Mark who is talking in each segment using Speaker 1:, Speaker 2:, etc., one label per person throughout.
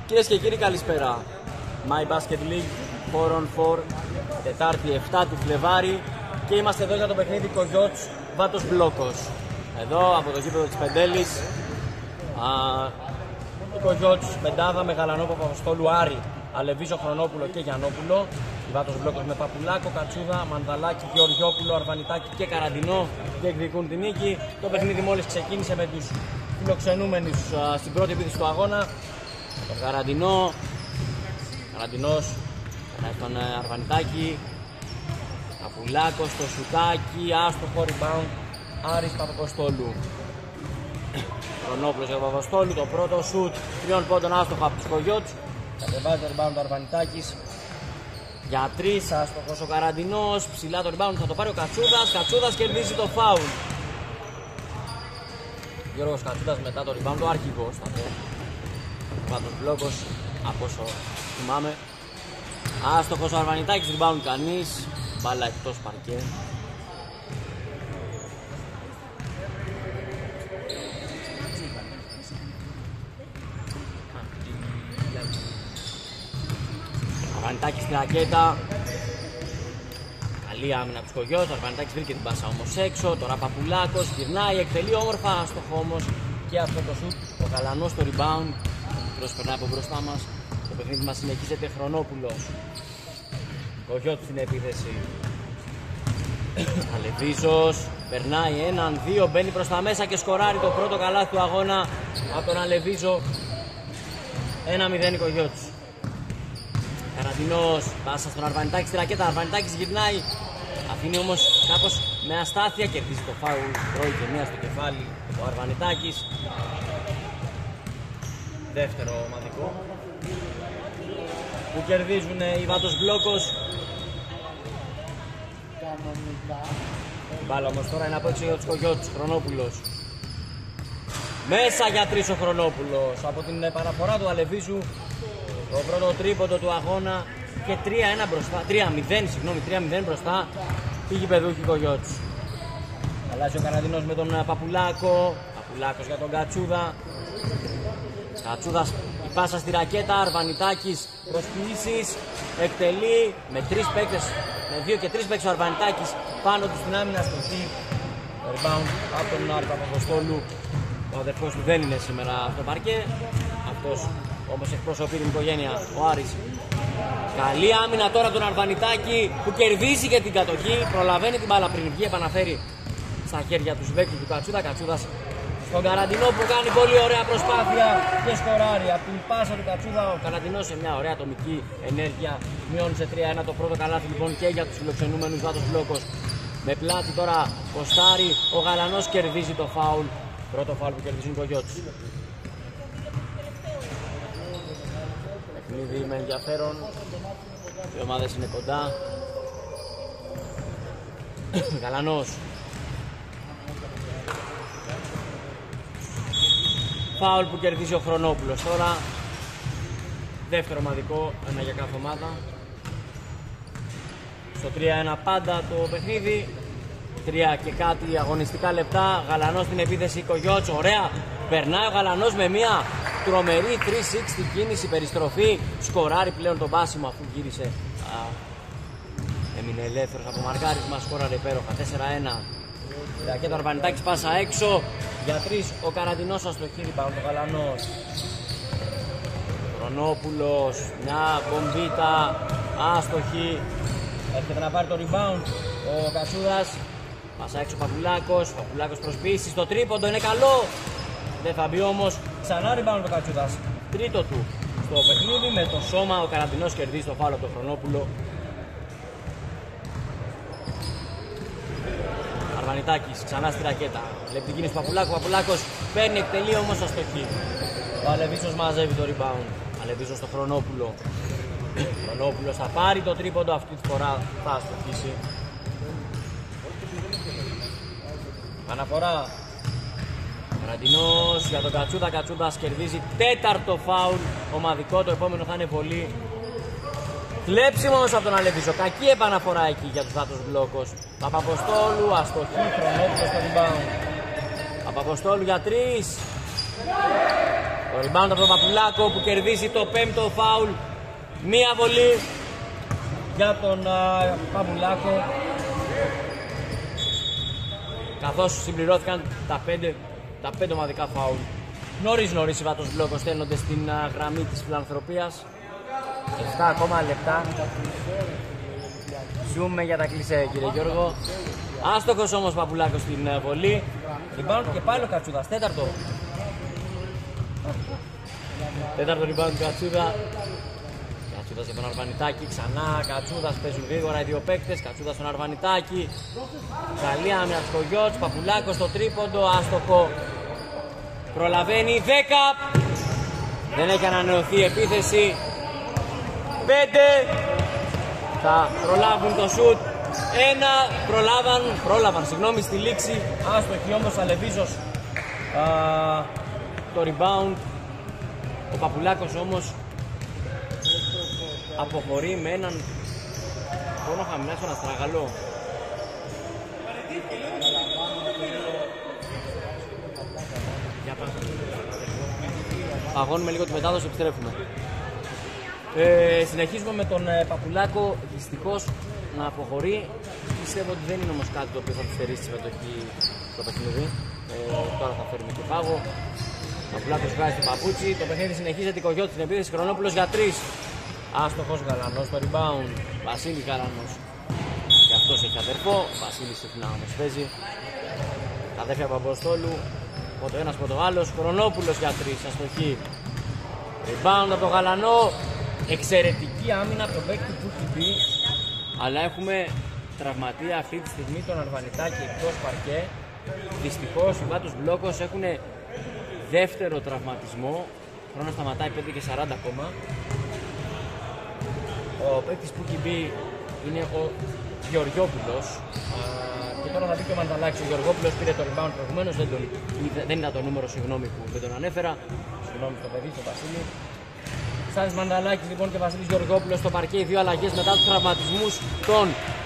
Speaker 1: Κυρίες και κύριοι, καλησπέρα. My Basket League 4on4, Τετάρτη 7 του Φλεβάρη, και είμαστε εδώ για το παιχνίδι Κογιότς Βάτος Μπλόκος. Εδώ από το γήπεδο της Πεντέλης. Η Κογιότς πεντάδα με Γαλανό, Παπαποστόλου, Άρη, Αλεβίζο, Χρονόπουλο και Γιαννόπουλο. Η Βάτος Μπλόκος με Παπουλάκο, Κατσούδα, Μανδαλάκη, Γεωργιόπουλο, Αρβανιτάκη και Καραντινό διεκδικούν την νίκη. Το παιχνίδι μόλις ξεκίνησε με τους φιλοξενούμενους στην πρώτη επίθεση του αγώνα. Το Καραντινός τον Αρβανιτάκη, Παπουλάκος, το σουτάκι, άστοχο rebound, Άρης Παπαποστόλου. Χρονόπουλος για Παπαποστόλου, το πρώτο σουτ 3 πόντων, άστοχο από τους Κογιότς. Κατεβάζει το rebound ο Αρβανιτάκης για 3, άστοχος ο Καραντινός. Ψηλά το rebound θα το πάρει ο Κατσούδας κερδίζει το foul. Γιώργος Κατσούδας μετά το rebound, ο αρχηγός θα πω. Βάτος Μπλόκος, από όσο θυμάμαι. Άστοχος ο Αρβανιτάκης, rebound κανείς. Μπάλα εκτός παρκέ. Αρβανιτάκης στην ρακέτα. Καλή άμυνα από τους Κογιότς. Ο Αρβανιτάκης βρήκε την πάσα όμως έξω. Τώρα Παπουλάκος γυρνάει, εκτελεί όμορφα, άστοχο όμως και αυτό το σουτ. Ο Γαλανός στο rebound. Μικρός περνάει από μπροστά μας. Το παιχνίδι μας συνεχίζεται. Χρονόπουλος. Κογιότς στην επίθεση. Αλεβίζος περνάει 1-2, μπαίνει προς τα μέσα και σκοράρει το πρώτο καλάθι του αγώνα από τον Αλεβίζο. 1-0 η Κογιότς. Καραντινός, πάσα στον Αρβανιτάκη στη ρακέτα. Αρβανιτάκης γυρνάει, αφήνει όμως κάπως με αστάθεια, κερδίζει το φάουλ, τρώει και μία στο κεφάλι ο Αρβανιτάκης. Δεύτερο ομαδικό που κερδίζουν οι Βάτος Μπλόκος. Μπάλα όμως τώρα είναι από έξω για τους Κογιότς. Χρονόπουλος μέσα για 3 ο Χρονόπουλος από την επαναφορά του Αλεβίζου. Το πρώτο τρίποντο του αγώνα και 3-0 μπροστά. Πήγε παιδούχη Κογιότς. Αλλάζει ο Καραντινός με τον Παπουλάκο. Παπουλάκος για τον Κατσούδα. Κατσούδας η πάσα στη ρακέτα. Αρβανιτάκης προσποιήσεις. Εκτελεί με 3 παίκτες. Με 2 και 3 παίκτες ο Αρβανιτάκης πάνω του στην άμυνα στο χ. Rebound από τον Άρη Παπαποστόλου. Ο αδερφός του δεν είναι σήμερα στο παρκέ. Αυτός όμως εκπροσωπεί την οικογένεια, ο Άρης. Καλή άμυνα τώρα τον Αρβανιτάκη που κερδίζει και την κατοχή. Προλαβαίνει την μπάλα πριν βγει, επαναφέρει στα χέρια του συμπαίκτη του Κατσούδα. Κατσούδας στον Καραντινό που κάνει πολύ ωραία προσπάθεια και σκοράρει. Από την πάσα του Κατσούδα ο Καραντινός σε μια ωραία ατομική ενέργεια μειώνει σε 3-1 το πρώτο καλάθι λοιπόν και για τους φιλοξενούμενους Βάτος Μπλόκος. Με πλάτη τώρα κοστάρει, ο Γαλανός κερδίζει το φάουλ. Πρώτο φάουλ που κερδίζουν οι Κογιότς. Παιχνίδι με ενδιαφέρον. Οι ομάδες είναι κοντά. Γαλανός. Φάουλ που κερδίζει ο Χρονόπουλος τώρα. Δεύτερο ομαδικό, ένα για κάθε ομάδα. Στο 3-1 πάντα το παιχνίδι. 3 και κάτι αγωνιστικά λεπτά. Γαλανός στην επίθεση Κογιότς. Ωραία. Περνάει ο Γαλανός με μια τρομερή 360 κίνηση, περιστροφή. Σκοράρει πλέον τον πάσιμο αφού γύρισε. Έμεινε ελεύθερος από μαρκάρισμα. Σκόραρε υπέροχα. 4-1. Και το Αρβανιτάκης πάσα έξω. Για 3 ο Καραντινός αστοχή. Πάνω το Γαλανός. Χρονόπουλος. Μια μπομπίτα. Άστοχη. Έρχεται να πάρει το rebound ο Κατσούδας. Πάσα έξω ο Παπουλάκος. Παπουλάκος προσποιήσει. Το τρίποντο είναι καλό. Δεν θα μπει όμως. Ξανά rebound ο Κατσούδας. Τρίτο του στο παιχνίδι με το σώμα. Ο Καραντινός κερδίζει το φάουλ από τον Χρονόπουλο. Αρβανιτάκης ξανά στη ρακέτα. Βλέπει την κίνηση του Παπουλάκου. Παπουλάκος παίρνει, εκτελεί όμως αστοχή. Ο Αλεβίζος μαζεύει το rebound. Αλεβίζος στο Χρονόπουλο. Χρονόπουλος θα πάρει το τρίποντο. Αυτή τη φορά θα αστοχίσει. Αναφορά. Καραντινός για τον Κατσούδα. Κατσούδας κερδίζει τέταρτο φάουλ ομαδικό. Το επόμενο θα είναι πολύ. Κλέψιμο όμως από τον Αλεβίζο. Κακή επαναφορά εκεί για τους Βάτος Μπλόκος. Παπαποστόλου, αστοχή, Χρονόπουλος στο rebound. Παπαποστόλου για 3. Το rebound από τον Παπουλάκο που κερδίζει το 5ο φάουλ. Μία βολή για τον Παπουλάκο. Καθώς συμπληρώθηκαν τα 5 ομαδικά φάουλ. Νωρίς οι Βάτος Μπλόκος στέλνονται στην γραμμή της φιλανθρωπίας. 7 ακόμα λεπτά. Ζούμε για τα κλισέ, κύριε Γιώργο. Άστοχος όμως Παπουλάκος στην βολή. Rebound και πάλι ο Κατσούδας, τέταρτο rebound του Κατσούδα. Κατσούδας για τον Αρβανιτάκη, ξανά Κατσούδας, παίζουν γρήγορα οι δύο παίκτες. Κατσούδας στον Αρβανιτάκη. Καλή άμυνα του Κογιώτς, Παπουλάκος στο τρίποντο, άστοχο. Προλαβαίνει 10. Δεν έχει ανανεωθεί η επίθεση. 5. Θα προλάβουν το σουτ. 1. Πρόλαβαν στη λήξη. Άστοχη όμως Αλεβίζος το rebound. Ο Παπουλάκος όμως αποχωρεί με έναν πόνο χαμηλά στον αστράγαλο. Αγώνουμε λίγο τη μετάδοση, επιστρέφουμε. Συνεχίζουμε με τον Παπουλάκο, δυστυχώς να αποχωρεί. Πιστεύω ότι δεν είναι όμως κάτι το οποίο θα του στερήσει τη συμμετοχή στο παιχνίδι. Τώρα θα φέρουμε και πάγο. Παπουλάκος βγάζει το παπούτσι. Το παιχνίδι συνεχίζεται. Κογιώτης στην επίθεση. Χρονόπουλος για 3. Άστοχος Γαλανός στο rebound. Βασίλης Γαλανός. Και αυτός έχει αδερφό. Βασίλης συχνά όμως παίζει. Τα αδέρφια Παποστόλου. Από το ένας από το άλλος. Χρονόπουλος για 3. Αστοχή. Rebound από το Γαλανό. Εξαιρετική άμυνα από τον παίκτη του Κιμπή. Αλλά έχουμε τραυματία αυτή τη στιγμή τον Αρβανιτάκη εκτός παρκέ. Δυστυχώς οι Βάτος Μπλόκος έχουν δεύτερο τραυματισμό. Χρόνο σταματάει 5 και 40 ακόμα. Ο παίκτης που έχει μπει είναι ο Γεωργιόπουλος. Και τώρα θα μπει και ο Μανταλάκης. Ο Γεωργόπουλος πήρε το rebound προηγουμένως. Δεν ήταν το νούμερο, συγγνώμη που δεν τον ανέφερα. Συγγνώμη το παιδί, το Βασίλη. Στάνης Μανταλάκης λοιπόν και Βασίλης Γεωργόπουλος στο παρκέ. Οι δύο αλλαγές μετά τους τραυματισμούς των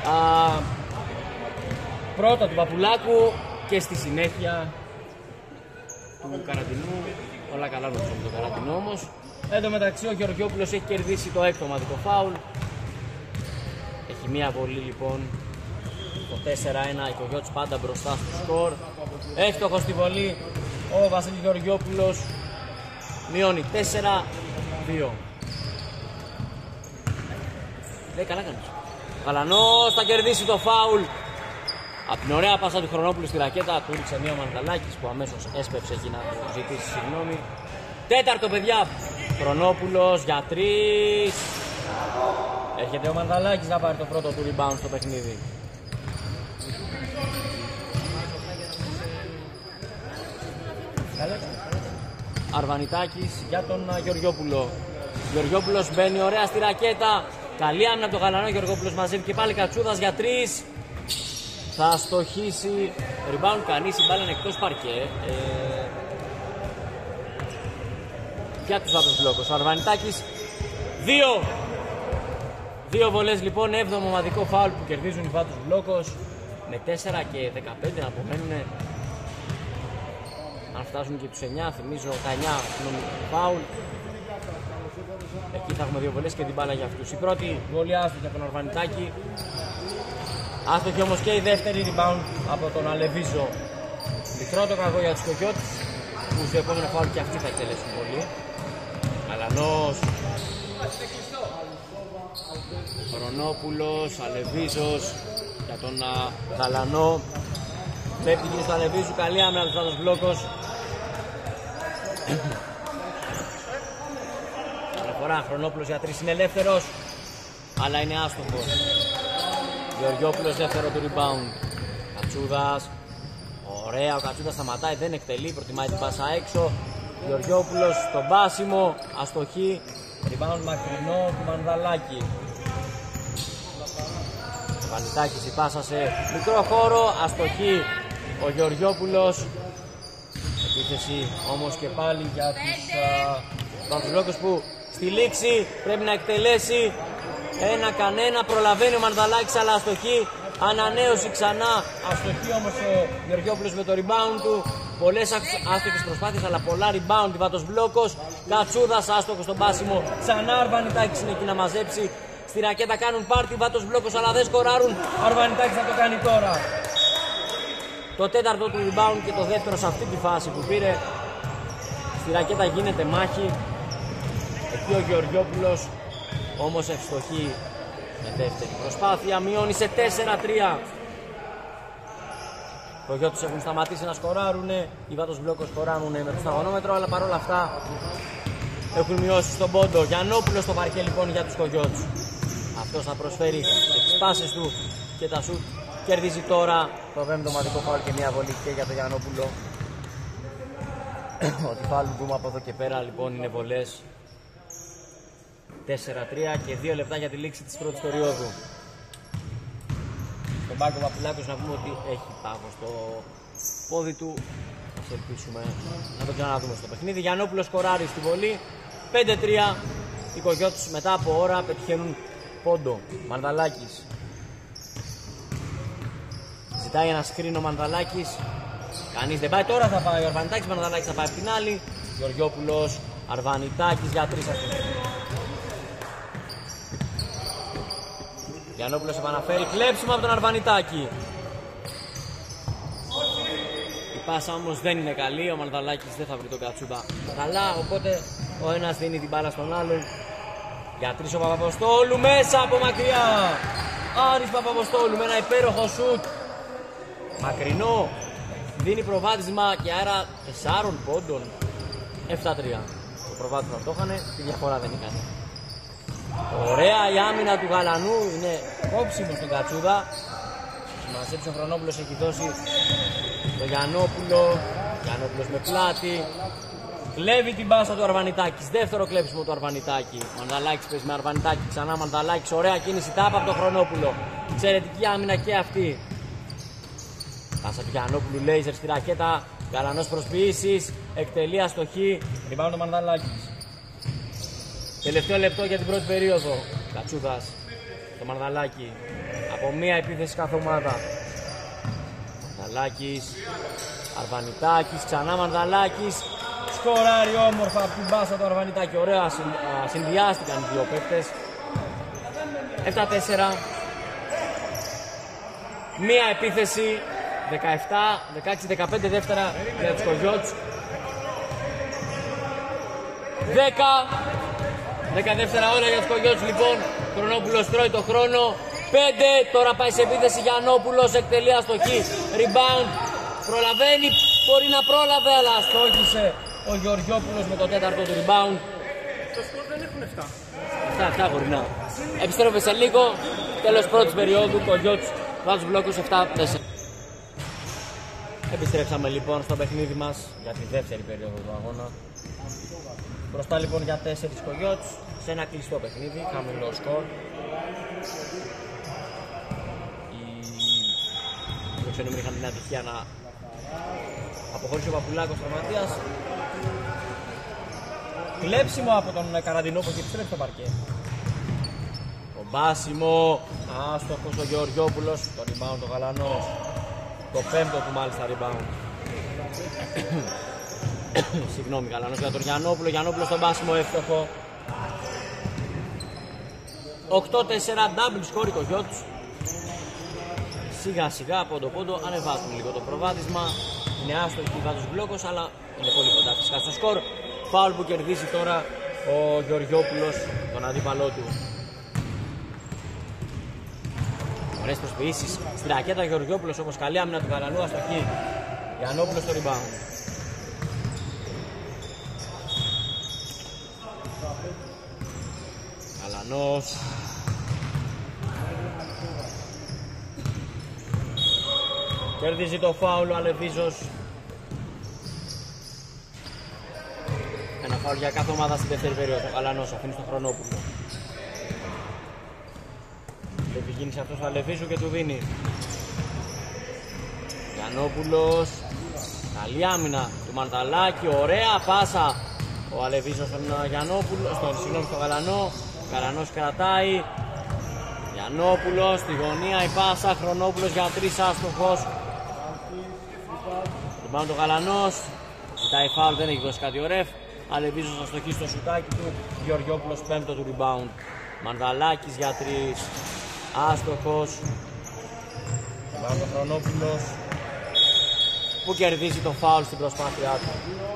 Speaker 1: πρώτα του Παπουλάκου και στη συνέχεια του Καρατινού. Όλα καλά νομίζω με τον Καρατινό όμως. Εν τω μεταξύ ο Γεωργιόπουλος έχει κερδίσει το 6ο ομαδικό φάουλ. Έχει μία βολή λοιπόν. Το 4-1, η Κογιώτης πάντα μπροστά στο σκορ. Εύστοχος στη βολή ο Βασίλης Γεωργιόπουλος. Μειώνει 4-2. Καλά κάνεις. Ο Γαλανός θα κερδίσει το φάουλ. Από την ωραία πάσα του Χρονόπουλου στη ρακέτα του ρίξε μία ο Μανταλάκης που αμέσως έσπευσε εκεί να του ζητήσει συγγνώμη. Τέταρτο παιδιά. Χρονόπουλος για 3. Έρχεται ο Μανταλάκης να πάρει το πρώτο του rebound στο παιχνίδι. Αρβανιτάκης για τον Γεωργιόπουλο. Γεωργιόπουλος μπαίνει ωραία στη ρακέτα. Καλή άμυνα από τον Γαλανό. Γεωργιόπουλος μαζεύει και πάλι Κατσούδας για 3. Θα στοχίσει. Rebound κανείς, η μπάλα είναι εκτός παρκέ. Για τους Βάτος Μπλόκος. Ο Αρβανιτάκης 2 βολές λοιπόν. 7ο ομαδικό φάουλ που κερδίζουν οι Βάτος Μπλόκος. Με 4 και 15 να απομένουν. Αν φτάσουν και τους 9, θυμίζω τα 9 φάουλ. Εκεί θα έχουμε 2 βολές και την μπάλα για αυτούς. Η πρώτη βολή άστοχη από τον Αρβανιτάκη. Άστοχη όμως και η δεύτερη rebound από τον Αλεβίζο. Μικρό το κακό για τους Κογιώτες που στο επόμενο φάουλ και αυτοί θα εκτελέσουν πολύ. Γαλανός. Χρονόπουλος, Αλεβίζος για τον Γαλανό. Πέφτει και στο Αλεβίζου, καλή άμυνα του Βάτος Μπλόκος. Αναφορά, Χρονόπουλος για 3 είναι ελεύθερος, αλλά είναι άστοχος. Γεωργιόπουλος δεύτερο του rebound. Κατσούδας, ωραία, ο Κατσούδας σταματάει, δεν εκτελεί, προτιμάει την πάσα έξω. Γεωργιόπουλος στον πάσιμο, αστοχή. Rebound μακρινό του Μανδαλάκη. Ο Βανιτάκης η πάσα σε μικρό χώρο, αστοχή ο Γεωργιόπουλος. Επίθεση όμως και πάλι για τους Παγκουλόκους που στη λήξη πρέπει να εκτελέσει. 1-1, προλαβαίνει ο Μανδαλάκης αλλά αστοχή. Ανανέωση ξανά. Αστοχή όμως ο Γεωργιόπουλος με το rebound του. Πολλές άστοχες προσπάθειες, αλλά πολλά rebound. Βάτος Μπλόκος. Κατσούδας άστοχος στον πάσιμο. Ξανά Αρβανιτάκης είναι εκεί να μαζέψει. Στη ρακέτα κάνουν πάρτι. Βάτος Μπλόκος, αλλά δεν σκοράρουν. Αρβανιτάκης θα το κάνει τώρα. Το τέταρτο του rebound και το δεύτερο σε αυτή τη φάση που πήρε. Στη ρακέτα γίνεται μάχη. Εκεί ο Γεωργιόπουλος όμως ευστοχεί με δεύτερη προσπάθεια. Μειώνει σε 4-3. Οι Κογιώτες έχουν σταματήσει να σκοράρουνε. Οι Βάτος Μπλόκος σκοράρουνε με το σταγονόμετρο, αλλά παρόλα αυτά έχουν μειώσει στον πόντο. Γιαννόπουλος στο παρκέ λοιπόν για τους Κογιώτες. Αυτός θα προσφέρει τις πάσες του και τα σουτ. Κερδίζει τώρα το 5ο ομαδικό φάουλ και μια βολή και για τον Γιαννόπουλο. Ότι φάουλ που από εδώ και πέρα λοιπόν είναι βολές. 4-3 και 2 λεπτά για τη λήξη της πρώτης περίοδου. Στον Πάκο Παπουλάκος να πούμε ότι έχει πάγο στο πόδι του. Ας ελπίσουμε να το ξαναδούμε στο παιχνίδι. Γιαννόπουλος σκοράρει στη βολή. 5-3. Οι Κογιώτες μετά από ώρα πετυχαίνουν πόντο. Μανδαλάκης. Ζητάει ένα σκριν ο Μανδαλάκης. Κανείς δεν πάει. Τώρα θα πάει ο Αρβανιτάκης. Μανδαλάκης θα πάει από την άλλη. Γεωργιόπουλος. Αρβανιτάκης για 3 αυτοί. Γιαννόπουλος επαναφέρει. Κλέψιμο από τον Αρβανιτάκη. Η πάσα όμως δεν είναι καλή. Ο Μανδαλάκης δεν θα βρει τον Κατσούδα καλά. Οπότε ο ένας δίνει την μπάλα στον άλλον. Για 3 ο Παπαποστόλου μέσα από μακριά. Άρης Παπαποστόλου με ένα υπέροχο σουτ. Μακρινό. Δίνει προβάδισμα και άρα 4 πόντων. 7-3. Το προβάδισμα το είχανε, τη διαφορά δεν είχαν. Ωραία η άμυνα του Γαλανού. Είναι κόψιμο στον Κατσούδα. Μαζέψει ο Χρονόπουλος, έχει δώσει το Γιαννόπουλο. Γιαννόπουλος με πλάτη. Κλέβει την πάσα του Αρβανιτάκης. Δεύτερο κλέψιμο του Αρβανιτάκη. Μανδαλάκης παίζει με Αρβανιτάκη. Ξανά Μανδαλάκης. Ωραία κίνηση. Τάπα από τον Χρονόπουλο. Εξαιρετική άμυνα και αυτή. Πάσα του Γιαννόπουλου. Λέιζερ στη ρακέτα. Γαλανός προσποιήσεις. Εκτελεί αστοχή. Rebound ο Μανδαλάκης. Τελευταίο λεπτό για την πρώτη περίοδο. Κατσούδας. Το Μανδαλάκη. Από μία επίθεση κάθε ομάδα. Μανδαλάκης. Αρβανιτάκης. Ξανά Μανδαλάκης. Σκοράρει όμορφα από την μπάσα του Αρβανιτάκη. Ωραία συνδυάστηκαν οι δύο παίκτες. 7-4. Μία επίθεση. 16-15 δεύτερα για τους Κογιώτες. 10 δεύτερα όλα για τους Κογιώτες λοιπόν. Χρονόπουλος τρώει το χρόνο. 5, τώρα πάει σε επίθεση Γιαννόπουλος, εκτελεί αστοχή. Rebound, προλαβαίνει, μπορεί να πρόλαβε, αλλά αστόχησε ο Γεωργιόπουλος με το τέταρτο του rebound.
Speaker 2: Το σκορ δεν έχουν
Speaker 1: 7 γορνά. Επιστρέφουμε σε λίγο, τέλος πρώτης περίοδου, Κογιώτες, Βάτος Μπλόκος 7-4. Επιστρέψαμε λοιπόν στο παιχνίδι μας για τη δεύτερη περίοδο του αγώνα. Μπροστά λοιπόν για 4 Κογιώτες σε ένα κλειστό παιχνίδι, χαμηλό σκορ. Οι προξενούμενοι είχαν την ατυχία να αποχωρήσει ο Παπουλάκος τραυματίας. Κλέψιμο από τον Καραντινόπουλο και επιστρέφει στο παρκέ. Το μπάσιμο, άστοχος ο Γεωργιόπουλος, το rebound ο Γαλανός. Το 5ο του μάλιστα rebound. Συγγνώμη, Γαλανός για τον Γιαννόπουλο. Γιαννόπουλο στον μπάσιμο εύστοχο. 8-4 double score οι Κογιώτες. Σιγά σιγά πόντο ανεβάζουν λίγο το προβάδισμα. Είναι άστοχη η Βάτος Μπλόκος, αλλά είναι πολύ κοντά φυσικά στο σκορ. Φάουλ που κερδίζει τώρα ο Γεωργιόπουλος τον αντίπαλό του. Ωραίες προσποιήσεις στη ρακέτα Γεωργιόπουλος, όμως καλή άμυνα του Γαλανού, αστοχή. Γιαννόπουλος στο rebound. Γαλανός. Κερδίζει το φάουλ ο Αλεβίζος. Ένα φάουλ για κάθε ομάδα στην δεύτερη περίοδο. Ο Γαλανός αφήνει στον Χρονόπουλο. Το επικίνησε αυτός ο Αλεβίζου και του δίνει. Γιαννόπουλος. Καλή άμυνα του Μανταλάκη. Ωραία πάσα. Ο Αλεβίζος στον Γιαννόπουλο. Στον Γαλανό. Γαλανός κρατάει. Γιαννόπουλος στη γωνία, η πάσα, Χρονόπουλος για 3, άστοχος. Πάνω το Γαλανός, ζητάει φάουλ, δεν έχει δώσει κάτι ο ρεφ. Αλεβίζος θα στοχίσει στο σουτάκι του, Γεωργιόπουλος 5ο του rebound. Μανδαλάκης για 3, άστοχος. Πάνω το Χρονόπουλος που κερδίζει το φάουλ στην προσπάθειά του.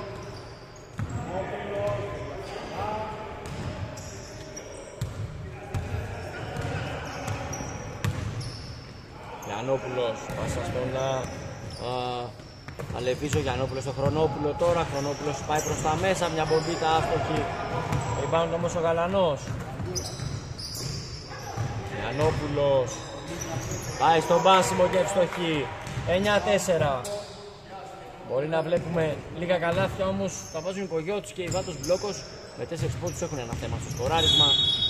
Speaker 1: Γιαννόπουλος, πάσα στον Αλεβίζο, Γιαννόπουλος στο Χρονόπουλο τώρα. Χρονόπουλος πάει προς τα μέσα, μια μπομπίτα άστοχη. Rebound όμως ο Γαλανός. Γιαννόπουλος πάει στον μπάσιμο και ευστοχή. 9-4. Μπορεί να βλέπουμε λίγα καλάθια, όμως θα βάζουν οι Κογιώτης και οι Βάτος Μπλόκος. Με 4 πόντους έχουν ένα θέμα στο σκοράρισμα.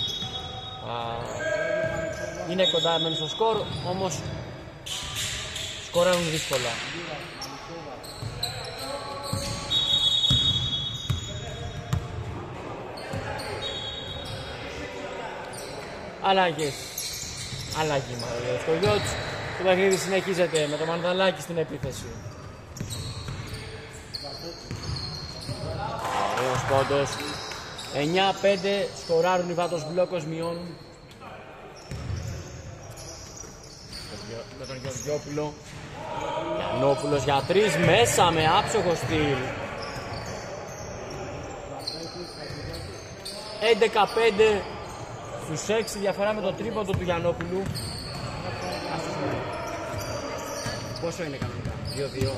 Speaker 1: Είναι κοντά μεν στο σκορ, όμως σκοράρουν δύσκολα. Αλλαγές. Αλλαγή μάλλον. Στο Κογιώτης το παιχνίδι συνεχίζεται με το Μανδαλάκη στην επίθεση. Ωραίος πόντος. 9-5 σκοράρουν οι Βάτος Μπλόκος, μειώνουν με τον Γεωργιόπουλο. Γιαννόπουλος για 3 μέσα με άψογο στυλ. 11-5 στους 6 διαφορά με το τρίποντο του Γιαννόπουλου. Πόσο είναι κανονικά? 2-2.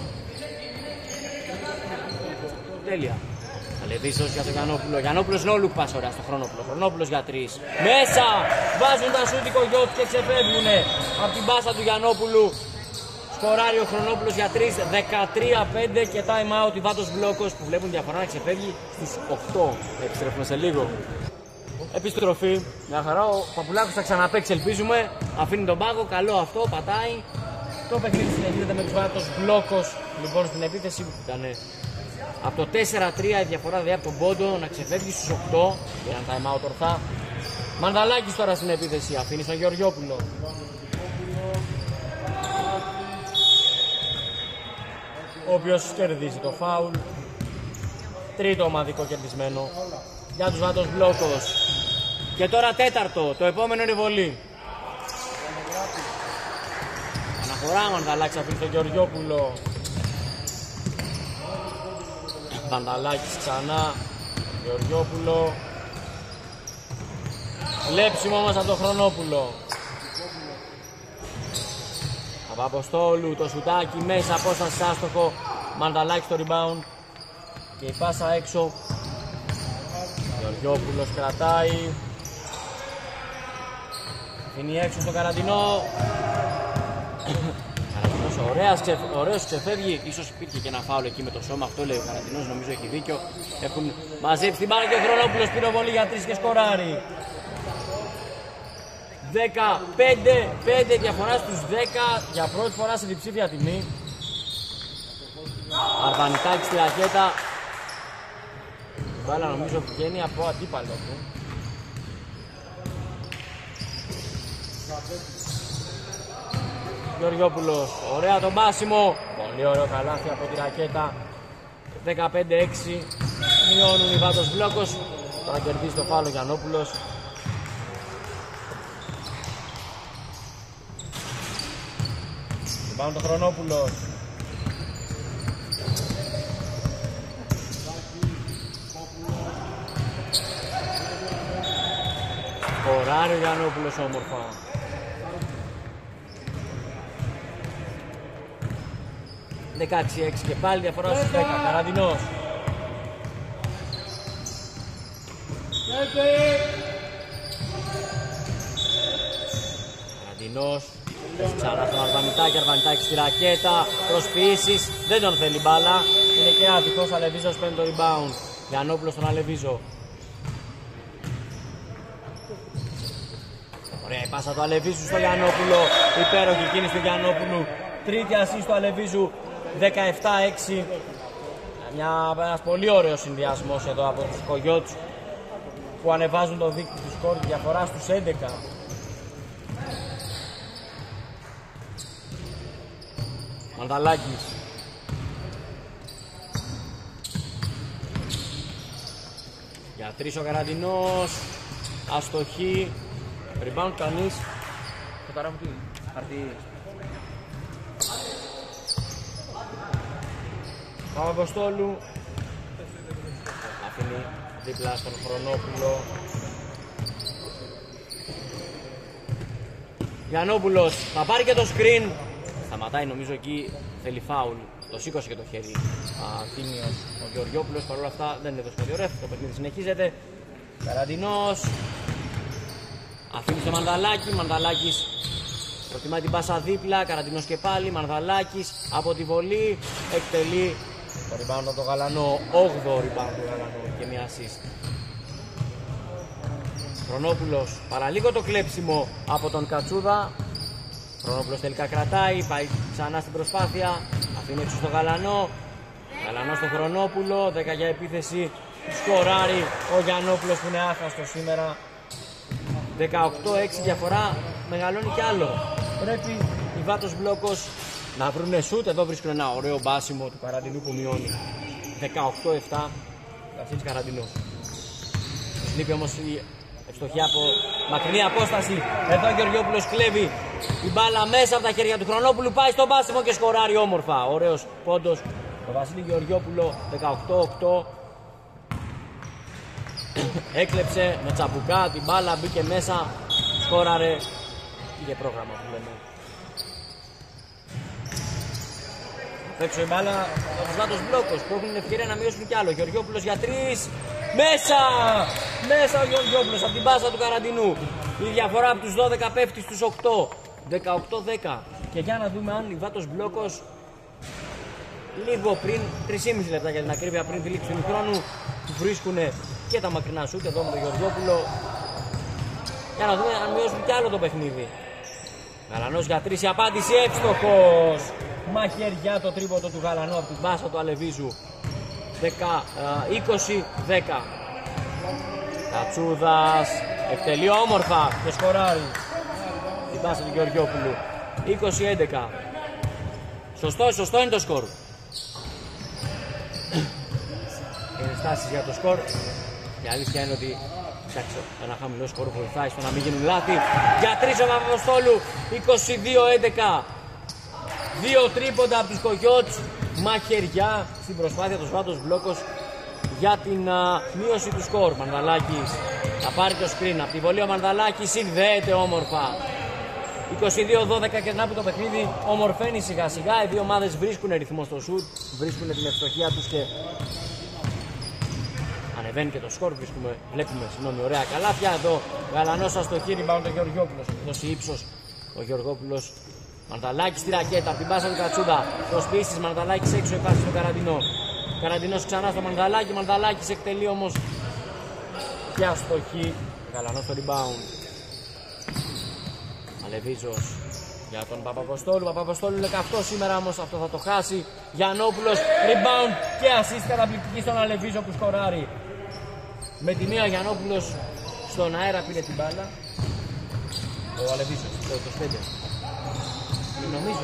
Speaker 1: Τέλεια. Αλεβίζος για τον Γιαννόπουλο. Γιαννόπουλος no look pass, ωραία στο Χρονόπουλο. Χρονόπουλος για 3. Μέσα! Βάζουν τα σούτ οι Κογιώτες και ξεφεύγουνε από την πάσα του Γιαννόπουλου. Σκοράρει ο Χρονόπουλος για 3. 13-5 και time out οι Βάτος Μπλόκος που βλέπουν διαφορά να ξεφεύγει στις 8. Επιστρέφουμε σε λίγο. Επιστροφή. Μια χαρά. Ο Παπουλάκος θα ξαναπαίξει, ελπίζουμε. Αφήνει τον πάγο. Καλό αυτό. Πατάει. Το παιχνίδι συνεχίζεται με τους Βάτος Μπλόκος. Λοιπόν, στην επίθεση που ήταν από το 4-3 η διαφορά δηλαδή από τον πόντο να ξεφεύγει στους 8. Πήραν time out ορθά. Μανδαλάκης τώρα στην επίθεση. Αφήνει στον Γεωργιόπουλο. Ο οποίος κερδίζει το φάουλ. Τρίτο ομαδικό κερδισμένο για τους Βάτος Μπλόκος. Και τώρα τέταρτο. Το επόμενο είναι η βολή. Αναφορά Μανδαλάκης, αφήνει στον Γεωργιόπουλο. Βανταλάκης ξανά, Γεωργιόπουλο. Λέψιμο όμως από τον Χρονόπουλο. Παπαποστόλου, το σουτάκι μέσα, απόσταση άστοχο. Μανταλάκης στο rebound. Και η πάσα έξω. Γεωργιόπουλος κρατάει. Αφήνει έξω στο Καραντινό. Ωραίος ξεφεύγει, ίσως υπήρχε και ένα φάουλ εκεί με το σώμα, αυτό λέει ο Καρατινός, νομίζω έχει δίκιο. Έχουν μαζέψει την μπάλα και ο Χρονόπουλος πυροβολεί για 3 και σκοράρει. 15 διαφορά στους 10 για πρώτη φορά σε διψήφια τιμή. Αρβανιτάκη στη ρακέτα. Η μπάλα νομίζω βγαίνει από αντίπαλο του. Γεωργιόπουλος, ωραία το μπάσιμο. Πολύ ωραίο καλάθι από τη ρακέτα. 15-6. Μειώνουν οι Βάτος Μπλόκος. Τώρα κερδίζει το φάουλο Γιαννόπουλος. Πάνω το Χρονόπουλος. Σκοράρει ο Γιαννόπουλος όμορφα. 16-6 και πάλι διαφορά στους 10. Καραντινός. Καραντινός. Ξανά στον Αρβανιτάκη. Αρβανιτάκη στη ρακέτα. Προσποιήσεις. Δεν τον θέλει μπάλα. Είναι και άδικος. Αλεβίζος παίρνει το rebound. Γιαννόπουλος στον Αλεβίζο. Ωραία η πάσα του Αλεβίζου στο Γιαννόπουλο. Υπέροχη κίνηση του Γιαννόπουλου. Τρίτη ασίστ του Αλεβίζου. 17-6. Ένας πολύ ωραίος συνδυασμός εδώ από τους Κογιώτους που ανεβάζουν το δείκτη του σκορ, διαφορά στους 11. Μανδαλάκης. Για 3 ο Καραντινός. Αστοχή. Rebound κανείς. Το παράγω τι. Χαρτί. Παπαποστόλου. Αφήνει δίπλα στον Χρονόπουλο. Γιαννόπουλος θα πάρει και το screen. Σταματάει νομίζω εκεί, θέλει φάουλ. Το σήκωσε και το χέρι Τίμιος ο Γεωργιόπουλος. Παρ' όλα αυτά δεν έδωσε το ρεφ. Το παιχνίδι συνεχίζεται. Καραντινός. Αφήνει στο Μανδαλάκη. Μανδαλάκης προτιμάει την πάσα δίπλα. Καραντινός και πάλι. Μανδαλάκης από τη βολή. Εκτελεί το rebound από το Γαλανό. 8ο rebound του Γαλανό και μια assist. Χρονόπουλος παραλίγο το κλέψιμο από τον Κατσούδα. Χρονόπουλος τελικά κρατάει, πάει ξανά στην προσπάθεια. Αφήνει έξω στο Γαλανό. Γαλανό στο Χρονόπουλο, 10 για επίθεση. Σκοράρει ο Γιαννόπουλος που είναι άχαστος σήμερα. 18-6 διαφορά, μεγαλώνει κι άλλο. Πρέπει η Βάτος Μπλόκος να βρουνε σούτ. Εδώ βρίσκουν ένα ωραίο μπάσιμο του Καραντινού που μειώνει. 18-7. Βασίλης Καραντινός. Λείπει όμως η ευστοχή από μακρινή απόσταση. Εδώ ο Γεωργιόπουλος κλέβει την μπάλα μέσα από τα χέρια του Χρονόπουλου. Πάει στο μπάσιμο και σκοράρει όμορφα. Ωραίος πόντος. Το Βασίλη Γεωργιόπουλο 18-8. Έκλεψε με τσαμπουκά την μπάλα, μπήκε μέσα. Σκόραρε. Είχε πρόγραμμα που λέμε. Έξω η μπάλα από τους Βάτος Μπλόκος που έχουν την ευκαιρία να μειώσουν κι άλλο. Γεωργιόπουλος για 3. Μέσα! Μέσα ο Γεωργιόπουλος από την πάσα του Καραντινού. Η διαφορά από τους 12 πέφτει στους 8. 18-10. Και για να δούμε αν η Βάτος Μπλόκος λίγο πριν, 3,5 λεπτά για την ακρίβεια, πριν τη λήξη του χρόνου, βρίσκουν και τα μακρινά σούτ εδώ με τον Γεωργιόπουλο. Για να δούμε αν μειώσουν κι άλλο το παιχνίδι. Γαλανός για 3, η απάντηση εύστοχος. Μαχαιριά το τρίποντο του Γαλανού από την πάσα του Αλεβίζου. 20-10. Κατσούδας εκτελεί όμορφα και σκοράρει την πάσα του Γεωργιόπουλου. 20-11. Σωστό είναι το σκορ. Ενστάσεις για το σκορ. Η αλήθεια είναι ότι ένα χαμηλό σκορ βοηθάει στο να μην γίνουν λάθη. Για 3 ο Παπαποστόλου. 22-11. 2 τρίποντα από τους Κογιώτς. Μαχαιριά στην προσπάθεια του Βάτος Μπλόκος για την μείωση του σκορ. Μανδαλάκης θα πάρει το screen από τη βολή. Ο Μανδαλάκης συνδέεται όμορφα. 22-12 και να πει το παιχνίδι ομορφαίνει σιγά σιγά. Οι δύο ομάδες βρίσκουν ρυθμό στο σουτ, βρίσκουν την ευστοχία τους και ανεβαίνει και το σκορ. Βλέπουμε ωραία καλάθια. Εδώ Γαλανός αστοχή, rebound ο Γεωργιόπουλος. Δώσει ύψος ο Γεωργόπουλος. Μανδαλάκης στη ρακέτα από την πάσα του Κατσούδα. Προσποιήσεις Μανδαλάκης έξω, η πάση στο Καραντινό. Καραντινός ξανά στο Μανδαλάκη. Μανδαλάκης εκτελεί όμως και αστοχή. Γαλανός στο rebound. Αλεβίζος για τον Παπαποστόλου. Παπαποστόλου είναι καυτό σήμερα, όμως αυτό θα το χάσει. Γιαννόπουλος, rebound και assist καταπληκτική στον Αλεβίζο που σκοράρει. Με τη μία ο Γιαννόπουλος στον αέρα πήρε την μπάλα. Ο Αλεβίζος, το 25. Νομίζω.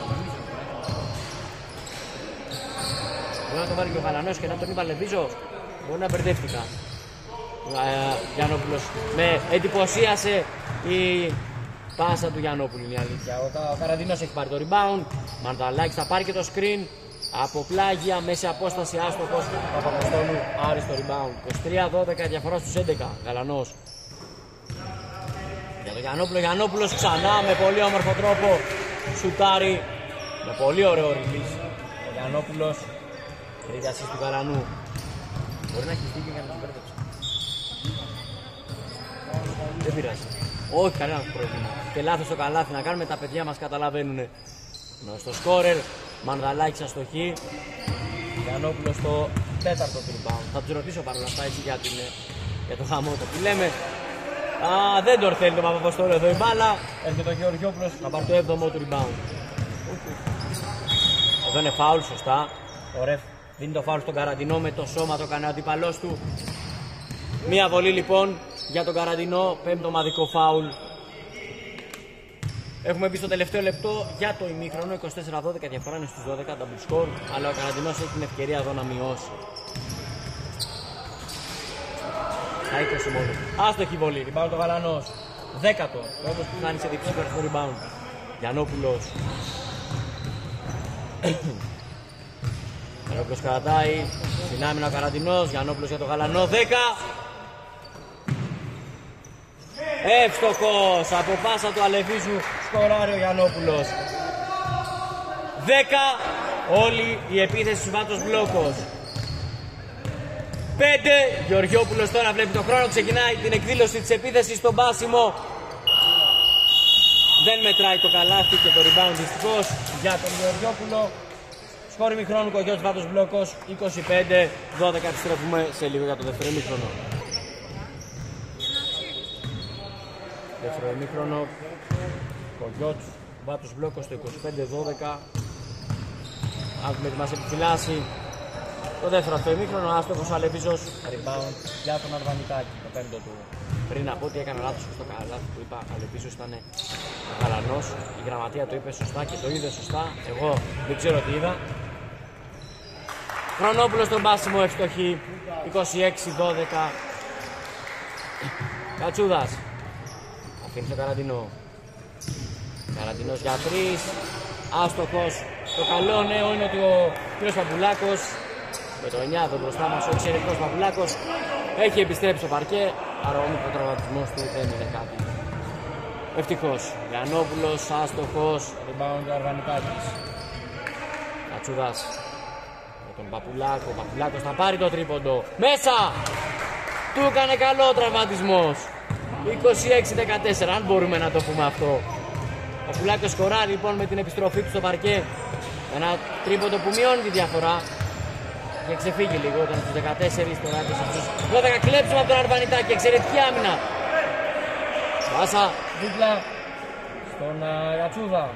Speaker 1: Μπορεί να το βάλει και ο Γαλανός και να τον είπα Αλεβίζο. Μπορεί να μπερδεύτηκα. Γιαννόπουλος με εντυπωσίασε η πάσα του Γιαννόπουλου, είναι η αλήθεια. Ο Καραντινός έχει πάρει το rebound. Μανδαλάκης θα πάρει και το screen. Από πλάγια, μέση απόσταση, άστοχος. Παπαποστόλου, άριστο rebound. 23-12, διαφορά στους 11. Γαλανός. Για τον Γιαννόπουλο, Γιαννόπουλος ξανά με πολύ όμορφο τρόπο. Σουτάρει με πολύ ωραίο release. Ο Γιαννόπουλος. Τρίτη assist του Γαλανού. Μπορεί να έχει δίκιο για να τον μπέρδεψε. Δεν πειράζει. Όχι, κανένα πρόβλημα. Και λάθος στο καλάθι να κάνουμε, τα παιδιά μας καταλαβαίνουν. Στο σκόρερ, Μανδαλάκης αστοχή. Γιαννόπουλος στο 4ο rebound. Θα τους ρωτήσω παρόλα αυτά έτσι για το χαμό το που λέμε. Δεν το θέλει το Παπαποστόλου εδώ η μπάλα. Έρχεται ο Γεωργιόπουλος να πάρει το 7ο του rebound. Εδώ είναι φάουλ, σωστά. Ο ρεφ δίνει το φάουλ στον Καραντινό με το σώμα, το κάνει ο αντίπαλός του. Μία βολή λοιπόν για τον Καραντινό, 5ο ομαδικό φάουλ. Έχουμε μπει στο τελευταίο λεπτό για το ημίχρονο. 24-12 διαφορά είναι στους 12, double score. Αλλά ο Καραντινός έχει την ευκαιρία εδώ να μειώσει. Στα 20 μόνο. Άστοχη βολή. Rebound ο Γαλανός. Δέκατο. Πρώτος που χάνει σε διψήφερ στο rebound. Γιαννόπουλος. Γιαννόπουλος κρατάει. Στην άμυνα ο Καραντινός. Γιαννόπουλος για το Γαλανό. 10. Εύστοχος από πάσα του Αλεβίζου. Σκοράρει ο Γιαννόπουλος. 10. Όλη η επίθεση του Βάτος Μπλόκος. 5. Γεωργιόπουλος τώρα βλέπει τον χρόνο. Ξεκινάει την εκδήλωση της επίθεσης στον πάσιμο. Δεν μετράει το καλάθι και το rebound δυστυχώς για τον Γεωργιόπουλο. Σκορ ημιχρόνου Κογιώτης Βάτος Μπλόκος 25-12. Επιστρέφουμε σε λίγο για το δεύτερο ημίχρονο. Δεύτερο ημίχρονο Κογιώτης Βάτος Μπλόκος το 25-12. Άκουμε τι μας επιφυλάσσει. Το δεύτερο αυτό ημίχρονο, άστοχος ο Αλεβίζος. Rebound για τον Αρβανιτάκη, το πέμπτο του. Πριν από ό,τι έκανα λάθος στο καλάθι που είπα, Αλεβίζος ήταν Γαλανός. Η γραμματεία το είπε σωστά και το είδε σωστά. Εγώ δεν ξέρω τι είδα. Χρονόπουλος στον πάσιμο, ευστοχή. 26-12. Κατσούδας. Αφήνει στο Καραντινό. Καραντινός για 3. Άστοχος. Το καλό νέο είναι ότι ο κ. Παπουλάκος, με το 9 εδώ μπροστά μας, ο εξαιρετικός Παπουλάκος, έχει επιστρέψει στο παρκέ. Άρα ο τραυματισμός του δεν είναι κάτι. Ευτυχώς. Γιαννόπουλος, άστοχος. Rebound ο Αρβανιτάκης. Κατσούδας με τον Παπουλάκο. Ο Παπουλάκος θα πάρει το τρίποντο. Μέσα! Του έκανε καλό ο τραυματισμός. 26-14, αν μπορούμε να το πούμε αυτό. Ο Παπουλάκος σκοράρει λοιπόν με την επιστροφή του στο παρκέ. Ένα τρίποντο που μειώνει τη διαφορά. Και ξεφύγει λίγο, ήταν στους 14, τώρα έπεσε στους 12. Κλέψουμε από τον Αρβανιτάκη, εξαιρετική άμυνα. Πάσα δίπλα στον Κατσούδα.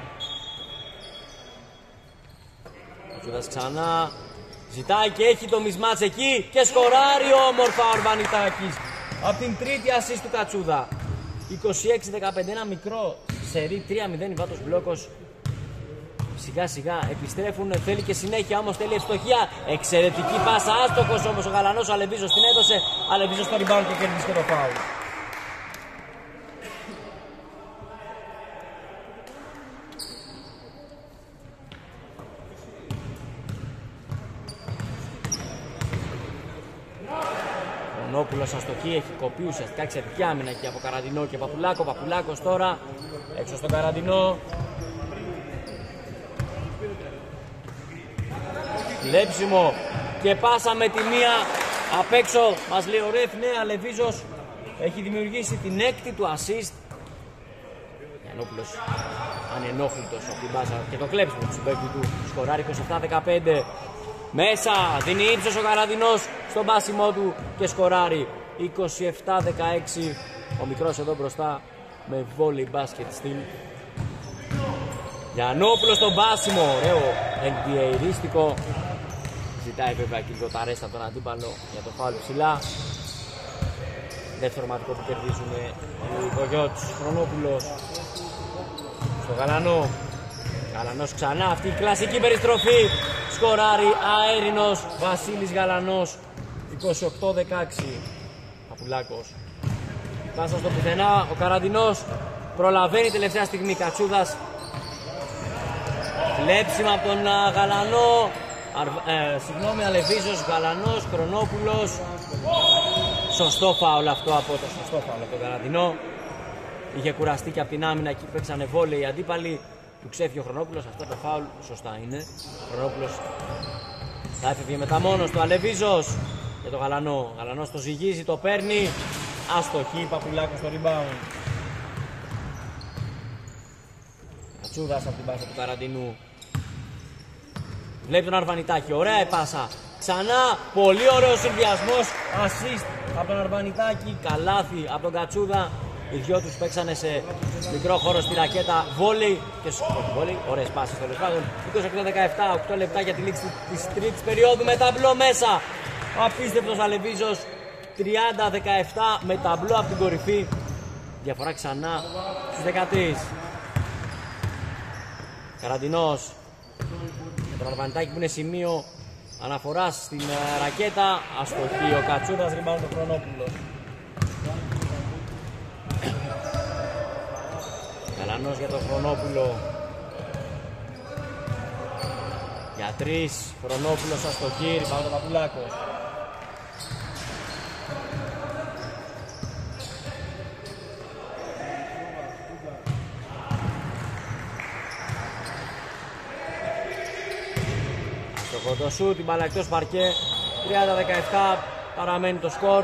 Speaker 1: Κατσούδας ξανά. Ζητάει και έχει το μισμάτς εκεί και σκοράρει όμορφα ο Αρβανιτάκης. Από την τρίτη ασίστ του Κατσούδα. 26-15, ένα μικρό σερί 3-0 η Βάτος Μπλόκος. Σιγά σιγά επιστρέφουν, θέλει και συνέχεια όμως θέλει ευστοχία. Εξαιρετική πάσα, άστοχος όμως ο Γαλανός, ο Αλεβίζος την έδωσε. Αλεβίζος στο rebound και κέρδισε και το φάουλ. Χρονόπουλος αστοχή, έχει κοπεί ουσιαστικά εξαιρετική άμυνα και από Καραντινό και Παπουλάκο. Παπουλάκος τώρα έξω στον Καραντινό. Λέψιμο και πάσα με τη μία απ' έξω. Μας λέει ο ρεφ, ναι, Αλεβίζος έχει δημιουργήσει την έκτη του assist. Γιαννόπουλος ανενόχλητος από την πάσα και το κλέψιμο του συμπέκτη του. Σκοράρει 27-15. Μέσα δίνει ύψος ο Καραντινός στον πάσιμό του και σκοράρει 27-16. Ο μικρός εδώ μπροστά με βόλεϊ μπάσκετ στυλ. Γιαννόπουλος στον πάσιμο, ωραίο NBA-ρίστικο. Ζητάει βέβαια και λίγο τα ρέστα από τον αντίπαλο για το φάουλ ψηλά. Δεύτερο μάτικο που κερδίζουν οι Κογιώτης. Χρονόπουλος στο Γαλανό. Γαλανός ξανά, αυτή η κλασική περιστροφή. Σκοράρει αέρινος Βασίλης Γαλανός. 28-16. Παπουλάκος. Πάσα στο πουθενά, ο Καραντινός προλαβαίνει τελευταία στιγμή. Κατσούδας. Κλέψιμα από τον Γαλανό. Συγγνώμη, Αλεβίζος, Γαλανός, Χρονόπουλος. Σωστό φάουλ αυτό από το σωστό φάουλ από τον Καραντινό. Είχε κουραστεί και από την άμυνα και παίξανε βόλεϊ οι αντίπαλοι. Του ξέφυγε ο Χρονόπουλος, αυτό το φάουλ σωστά είναι. Ο Χρονόπουλος θα έφευγε μετά μόνος του. Αλεβίζος για τον Γαλανό. Γαλανός το ζυγίζει, το παίρνει. Αστοχή, Παπουλάκος στο rebound. Κατσούδας από την πάσα του Καραντινού. Βλέπει τον Αρβανιτάκη, ωραία η πάσα. Ξανά, πολύ ωραίος συνδυασμός. Assist από τον Αρβανιτάκη, καλάθι από τον Κατσούδα. Οι δυο τους παίξανε σε μικρό χώρο στη ρακέτα. Βόλεϊ και βόλεϊ, ωραίες πάσες τέλος πάντων. 28-17, 8 λεπτά για τη λήξη της τρίτης περίοδου με ταμπλό μέσα. Απίστευτος Αλεβίζος. 30-17 με ταμπλό από την κορυφή. Διαφορά ξανά στους 13. Καραντινός με τον Αρβανιτάκη που είναι σημείο αναφοράς στην ρακέτα. Αστοχή ο Κατσούδας, rebound ο Χρονόπουλος. Γαλανός για τον Χρονόπουλο. Για 3, Χρονόπουλος αστοχή, rebound ο Παπουλάκος. Στο κοντό σου, την μπάλα εκτός παρκέ. 30-17 παραμένει το σκορ.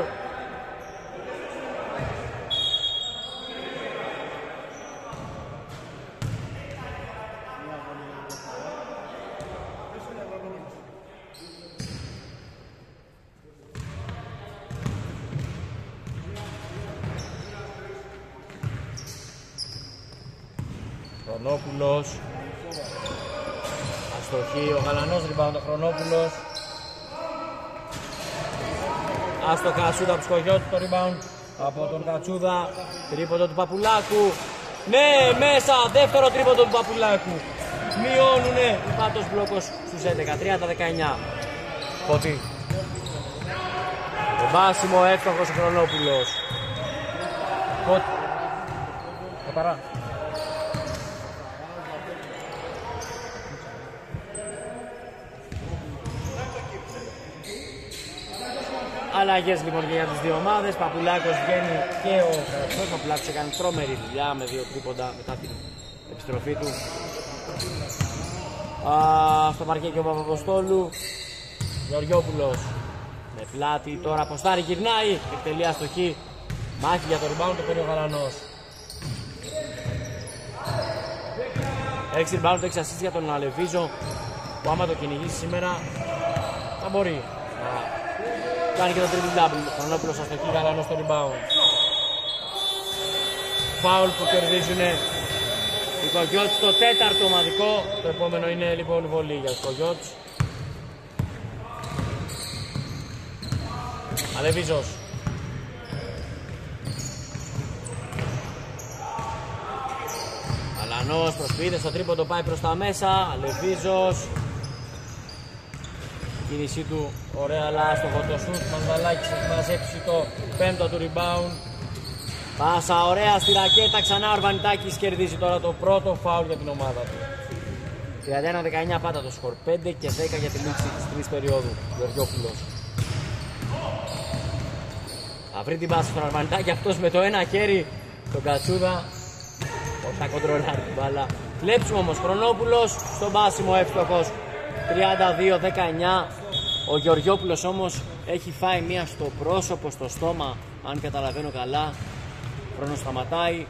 Speaker 1: Χρονόπουλος. Αστοχή ο Γαλανός, rebound ο Χρονόπουλος. Άστο Κατσούδα από Σκογιώτη, το rebound από τον Κατσούδα. Τρίποντο του Παπουλάκου. Ναι, μέσα, δεύτερο τρίποντο του Παπουλάκου. Μειώνουνε ο πάτος μπλόκος στους 11, 30-19. Φωτή. Το μπάσιμο εύστοχος ο Χρονόπουλος. Φωτή. Το παρά. Αλλαγές λοιπόν και για τις δύο ομάδες. Παπουλάκος βγαίνει και ο Καρατσός. Παπουλάκος έκανε τρομερή δουλειά με 2 τρίποντα μετά την επιστροφή του. Στο παρκέ και ο Παπαποστόλου. Γεωργιόπουλος με πλάτη, τώρα ποστάρι, γυρνάει. Εκτελεί αστοχή. Μάχη για το rebound, το παίρνει ο Γαλανός. 6 rebound, 6 assist για τον Αλεβίζο, που άμα το κυνηγήσει σήμερα θα μπορεί να κάνει και το triple double. Χρονόπουλος αστοχή, Γαλανός στο rebound. Φάουλ που κερδίζουν οι Κογιώτς, το 4ο ομαδικό. Το επόμενο είναι λοιπόν βολή για τους Κογιώτς. Αλεβίζος. Αλανός προσποιείται στο τρίποντο, πάει προς τα μέσα. Αλεβίζος. Κίνησή του ωραία, αλλά στο φωτοσούτ. Μανδαλάκης έχει μαζέψει το 5ο του rebound. Πάσα ωραία στη ρακέτα, ξανά ο Αρβανιτάκης κερδίζει τώρα το πρώτο φάουλ για την ομάδα του. 31-19 πάντα το σκορ, 5 και 10 για τη λήξη της τρίτης περίοδου. Γεωργιόπουλος. Θα βρει την πάση στον Αρβανιτάκη, αυτός με το ένα χέρι τον Κατσούδα. Όχι θα κοντρολάρει την μπάλα. Κλέψουμε όμως, Χρονόπουλος στον πάσιμο εύστοχος. 32-19. Ο Γεωργιόπουλος όμως έχει φάει μία στο πρόσωπο, στο στόμα, αν καταλαβαίνω καλά. Χρόνος σταματάει.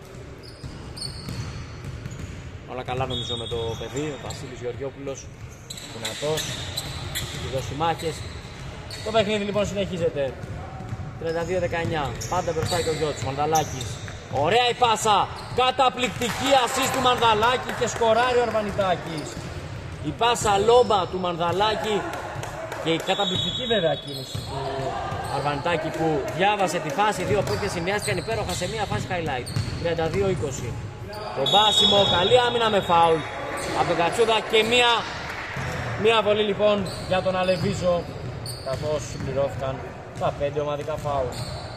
Speaker 1: Όλα καλά νομίζω με το παιδί, ο Βασίλης Γεωργιόπουλος. Δυνατός, έχει δώσει μάχες. Το παιχνίδι λοιπόν συνεχίζεται. 32-19, πάντα μπροστά και ο Γιώτης, Μανδαλάκης. Ωραία η πάσα, καταπληκτική ασίστ του Μανδαλάκη και σκοράρει ο Αρβανιτάκης. Η πάσα λόμπα του Μανδαλάκη και η καταπληκτική βέβαια κίνηση του Αρβανιτάκη που διάβασε τη φάση. Δύο παίκτες συνδυάστηκαν υπέροχα σε μια φάση highlight. 32-20. Το μπάσιμο, καλή άμυνα με φάουλ από τον Κατσούδα και μια βολή λοιπόν για τον Αλεβίζο, καθώς συμπληρώθηκαν τα 5 ομαδικά φάουλ.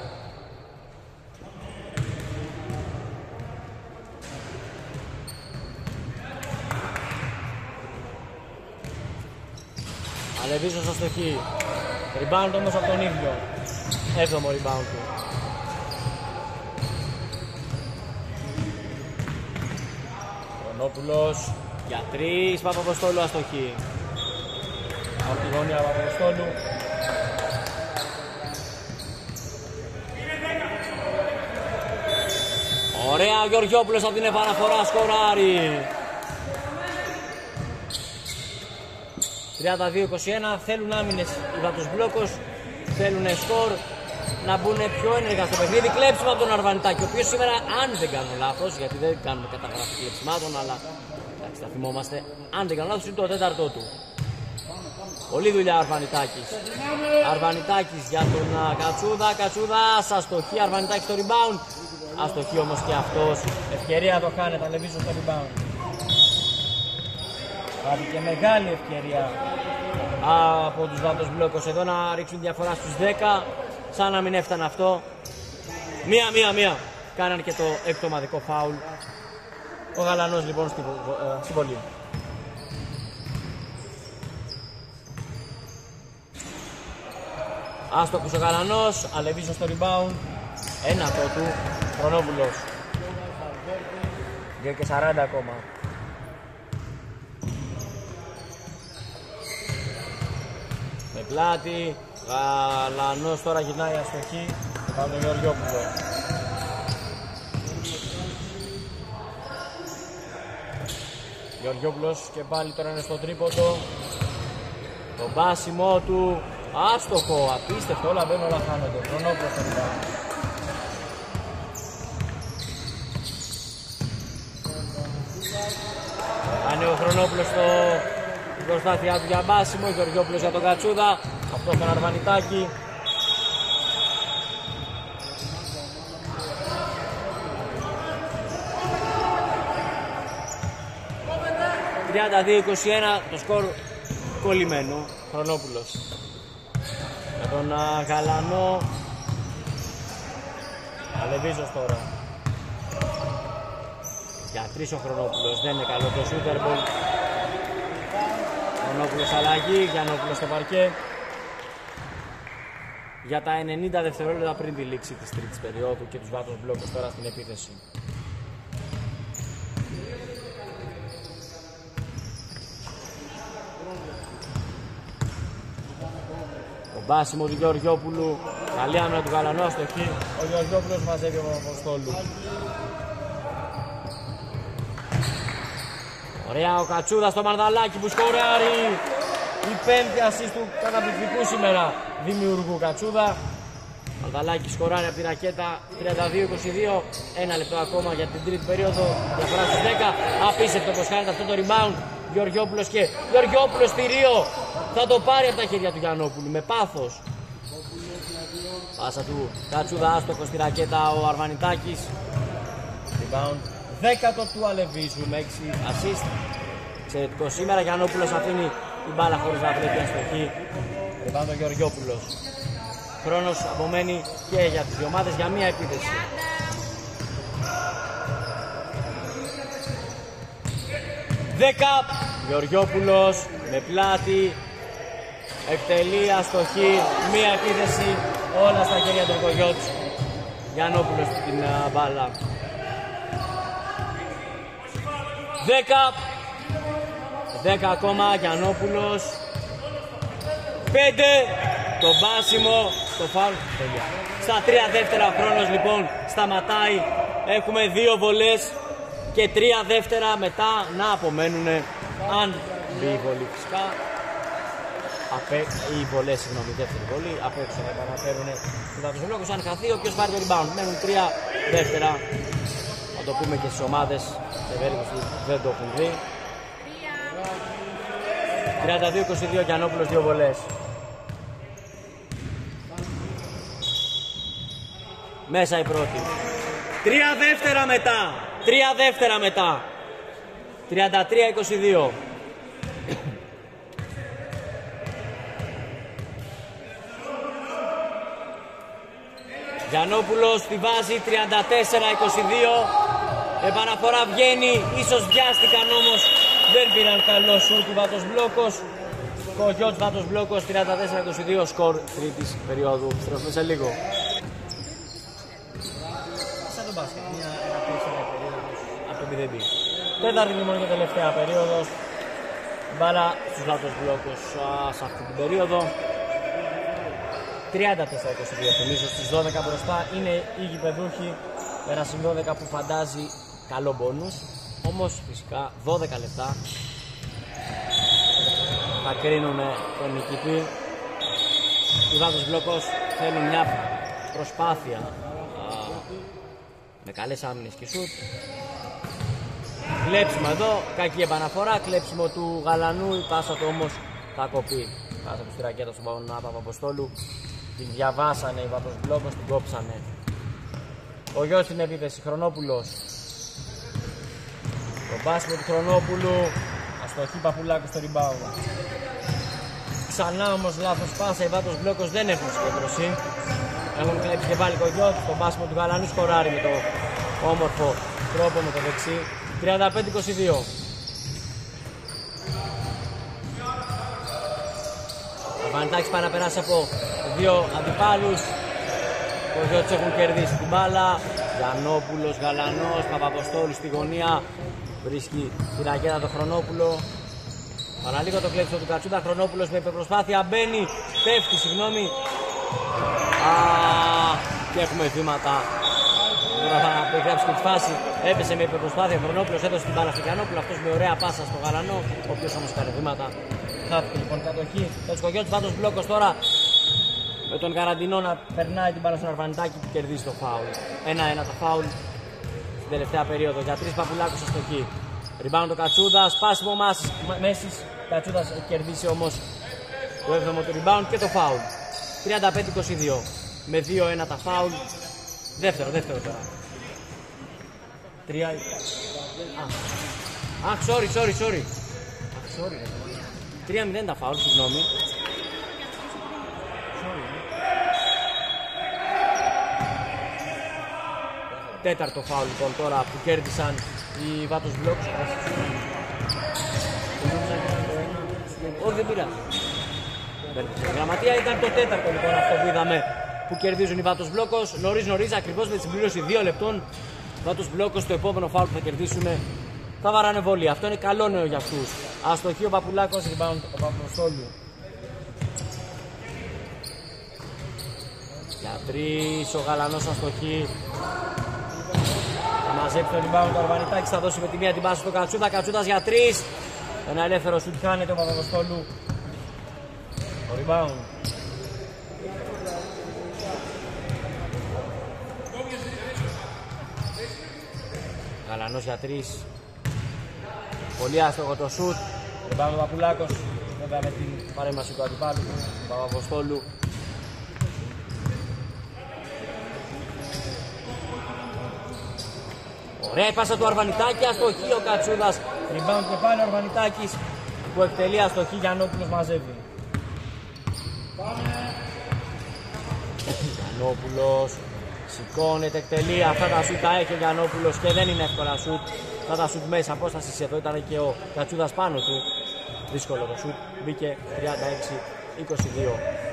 Speaker 1: Αλεβίζος αστοχή. Rebound όμως από τον ίδιο. 7ο rebound του. Χρονόπουλος για 3. Παπαποστόλου αστοχή. Από τη γωνία Παπαποστόλου. Ωραία, ο Γεωργιόπουλος από την επαναφορά σκοράρει. 32-21, θέλουν άμυνες οι Βατοσμπλόκος, θέλουν σκορ, να μπουν πιο ένεργα στο παιχνίδι. Κλέψιμο από τον Αρβανιτάκη, ο οποίος σήμερα, αν δεν κάνω λάθος, γιατί δεν κάνουμε καταγραφή κλέψιμάτων, αλλά εντάξει, τα θυμόμαστε, αν δεν κάνω λάθος, είναι το 4ο του. Πολλή δουλειά Αρβανιτάκης. Αρβανιτάκης για τον Κατσούδα, Κατσούδας, αστοχή, Αρβανιτάκης στο rebound. Αστοχή όμως και αυτός, ευκαιρία το χάνεται, Αλεβίζος στο rebound. Πάλι και μεγάλη ευκαιρία από τους Βάτος Μπλόκος εδώ να ρίξουν διαφορά στους 10. Σαν να μην έφτανε αυτό. Μία. Κάναν και το έκτο ομαδικό φάουλ. Ο Γαλανός λοιπόν στην βολή. Άστοχος ο Γαλανός, Αλεβίσος στο rebound. Ένα το του, Χρονόπουλος. 2 και 40 ακόμα. Με πλάτη, Γαλανός τώρα γυρνάει αστοχή. Πάνω τον Γεωργιόπουλο. Γεωργιόπουλος και πάλι τώρα είναι στο τρίποντο. Το μπάσιμο του. Άστοχο, απίστευτο, όλα μπαίνουν, όλα χάνονται. Χρονόπουλος στο rebound. Κάνει ο Χρονόπουλος στην προσπάθειά του για μπάσιμο. Γεωργιόπουλος για τον Κατσούδα. Αυτό στον Αρβανιτάκη. 32-21 το σκορ κολλημένο. Χρονόπουλος με τον Γαλανό. Αλεβίζος τώρα. Για 3 ο Χρονόπουλος, δεν είναι καλό το Super Bowl. Χρονόπουλος αλλαγή, Γιαννόπουλος στο παρκέ. Για τα 90 δευτερόλεπτα πριν τη λήξη της τρίτης περίοδου και τους Βάτος Μπλόκος τώρα στην επίθεση. Το μπάσιμο του Γεωργιόπουλου, καλή άμυνα του Γαλανού, αστοχή. Ο Γεωργιόπουλος μαζεύει ο Αποστόλου. Ωραία ο Κατσούδας στο Μαρδαλάκι που σκοράρει. Η 5η ασίστ του καταπληκτικού σήμερα δημιουργού Κατσούδα. Μαρδαλάκι σκοράρει από τη ρακέτα. 32-22. Ένα λεπτό ακόμα για την τρίτη περίοδο. Διαφορά στους 10. Απίστευτο πως χάνεται αυτό το rebound. Γεωργιόπουλος και Γεωργιόπουλος στη Ρίο. Θα το πάρει από τα χέρια του Γιαννόπουλου με πάθος. Πάσα του Κατσούδα, άστοχο στη ρακέτα ο Αρβανιτάκης. Rebound. 10ο του Αλεβίζου με 6 assist. Εξαιρετικό σήμερα. Γιαννόπουλος αφήνει την μπάλα χωρίς να βλέπει αστοχή. Rebound ο Γεωργιόπουλος. Χρόνος απομένει και για τις δύο ομάδες για μία επίθεση. Δέκα. Γεωργιόπουλος με πλάτη. Εκτελεί αστοχή. Μία επίθεση. Όλα στα χέρια του Κογιώτς. Γιαννόπουλος την μπάλα. 10 ακόμα, Γιαννόπουλος. 5, το μπάσιμο, το φάουλ. Στα 3 δεύτερα χρόνος λοιπόν σταματάει. Έχουμε 2 βολές και 3 δεύτερα μετά να απομένουν. Αν μπει η βολή φυσικά. Οι βολές, συγγνώμη, δεύτερη βολή. Απ' έξω θα επαναφέρουν τους Βάτος Μπλόκος. Αν χαθεί, όποιος πάρει το rebound. Μένουν 3 δεύτερα. Θα το πούμε και στις ομάδες σε περίπτωση που δεν το έχουν δει. 32-22 Γιαννόπουλος, 2 βολές. Μέσα η πρώτη. 3 δεύτερα μετά. 3 δεύτερα μετά. 33-22. Γιαννόπουλος τη βάζει. 34-22. Επαναφορά βγαίνει, ίσως βιάστηκαν όμως, δεν πήραν καλό σου του Βάτος Μπλόκος. Κογιώτς Βάτος Μπλόκος, 34-22 σκορ τρίτης περίοδου. Στρέφουμε σε λίγο. Σαν τον μπάσκετ, μια περίοδος από το 0B. Τέταρτη λοιπόν και τελευταία περίοδος. Μπάλα στους Βάτος Μπλόκος σε αυτή την περίοδο. 34-22, θυμίζω στις 12 μπροστά είναι οι γηπεδούχοι με ένα συν 12 που φαντάζει καλό μπόνους, όμως φυσικά 12 λεπτά θα κρίνουμε τον νικητή. Οι Βάτος Μπλόκος θέλουν μια προσπάθεια με καλές άμυνες και σουτ. Κλέψιμο εδώ, κακή επαναφορά, κλέψιμο του Γαλανού, η πάσα του όμως θα κοπεί. Πάσα του στη ρακέτα στον Παπαποστόλου, την διαβάσανε οι Βάτος Μπλόκος, την κόψανε. Ο γιος στην επίθεση, Χρονόπουλος. Το μπάσιμο του Χρονόπουλου, Αστοχή Παπουλάκου στο rebound. Ξανά όμως λάθος πάσα, οι Βάτος Μπλόκος δεν έχουν συγκέντρωση. Έχουν κλέψει και πάλι Κογιώτ, το μπάσιμο του Γαλανού σκοράρει με το όμορφο τρόπο με το δεξί. 35-22. Ο Βανιτάκης πάει να περάσει από δύο αντιπάλους. Οι Κογιώτες έχουν κερδίσει την μπάλα. Γιαννόπουλος, Γαλανός, Παπαποστόλου στη γωνία. Βρίσκει τη ρακέτα το Χρονόπουλο. Παραλίγο το κλέψιμο του Κατσούδα. Χρονόπουλος με υπερπροσπάθεια μπαίνει. Πέφτει, συγγνώμη. Και έχουμε βήματα. Τώρα θα περιγράψει και τη φάση. Έπεσε με υπερπροσπάθεια. Χρονόπουλος έδωσε την μπάλα στο Γιαννόπουλο. Αυτός με ωραία πάσα στο Γαλανό. Ο οποίος όμως κάνει βήματα. Χάθηκε λοιπόν κατοχή. Το Σκογιώτης Βάτος Μπλόκος τώρα. Με τον Καραντινό να περνάει την μπάλα στον Αρβανιτάκη που κερδίζει το φάουλ. 1-1 το φάουλ στην τελευταία περίοδο. Για 3 Παπουλάκους αστοχή. Rebound το Κατσούδας, σπάσιμο Μέσης. Κατσούδας έχει κερδίσει όμως το 7ο του rebound και το φάουλ. 35-22. Με 2-1 τα φάουλ. Δεύτερο τώρα. 3. Αχ, sorry. 3-0 τα φάουλ, συγγνώμη. Τέταρτο φάουλ λοιπόν τώρα που κέρδισαν οι Βάτος Μπλόκος. Όχι, δεν πειράζει. Η γραμματεία ήταν το τέταρτο λοιπόν αυτό που είδαμε που κερδίζουν οι Βάτος Μπλόκος. Νωρίς, ακριβώς με τη συμπλήρωση 2 λεπτών. Οι Βάτος Μπλόκος το επόμενο φάουλ που θα κερδίσουν θα βαράνε βολή. Αυτό είναι καλό νέο για αυτούς. Αστοχή ο Παπουλάκος, rebound ο Παπαποστόλου. Για 3 ο Γαλανός αστοχή. Θα μαζέψει το rebound ο Αρβανιτάκης, θα δώσει με τη μία την πάση στο Κατσούδα. Κατσούδας για 3. Ένα ελεύθερο σουτ χάνεται ο Παπαποστόλου. Το rebound. Γαλανός για 3. Πολύ άστοχο το σουτ. Rebound ο Παπουλάκος. Βέβαια με την παρέμβαση του αντιπάλου του Παπαποστόλου. Ωραία η πάσα του Αρβανιτάκη, αστοχή ο Κατσούδας. Rebound και πάλι ο Αρβανιτάκης που εκτελεί αστοχή. Γιαννόπουλος μαζεύει. Γιαννόπουλος σηκώνεται, εκτελεί. Αυτά τα σουτ τα έχει ο Γιαννόπουλος και δεν είναι εύκολα σουτ. Αυτά τα σουτ μέσα απόσταση εδώ ήταν και ο Κατσούδας πάνω του. Δύσκολο το σουτ. Μπήκε 36-22.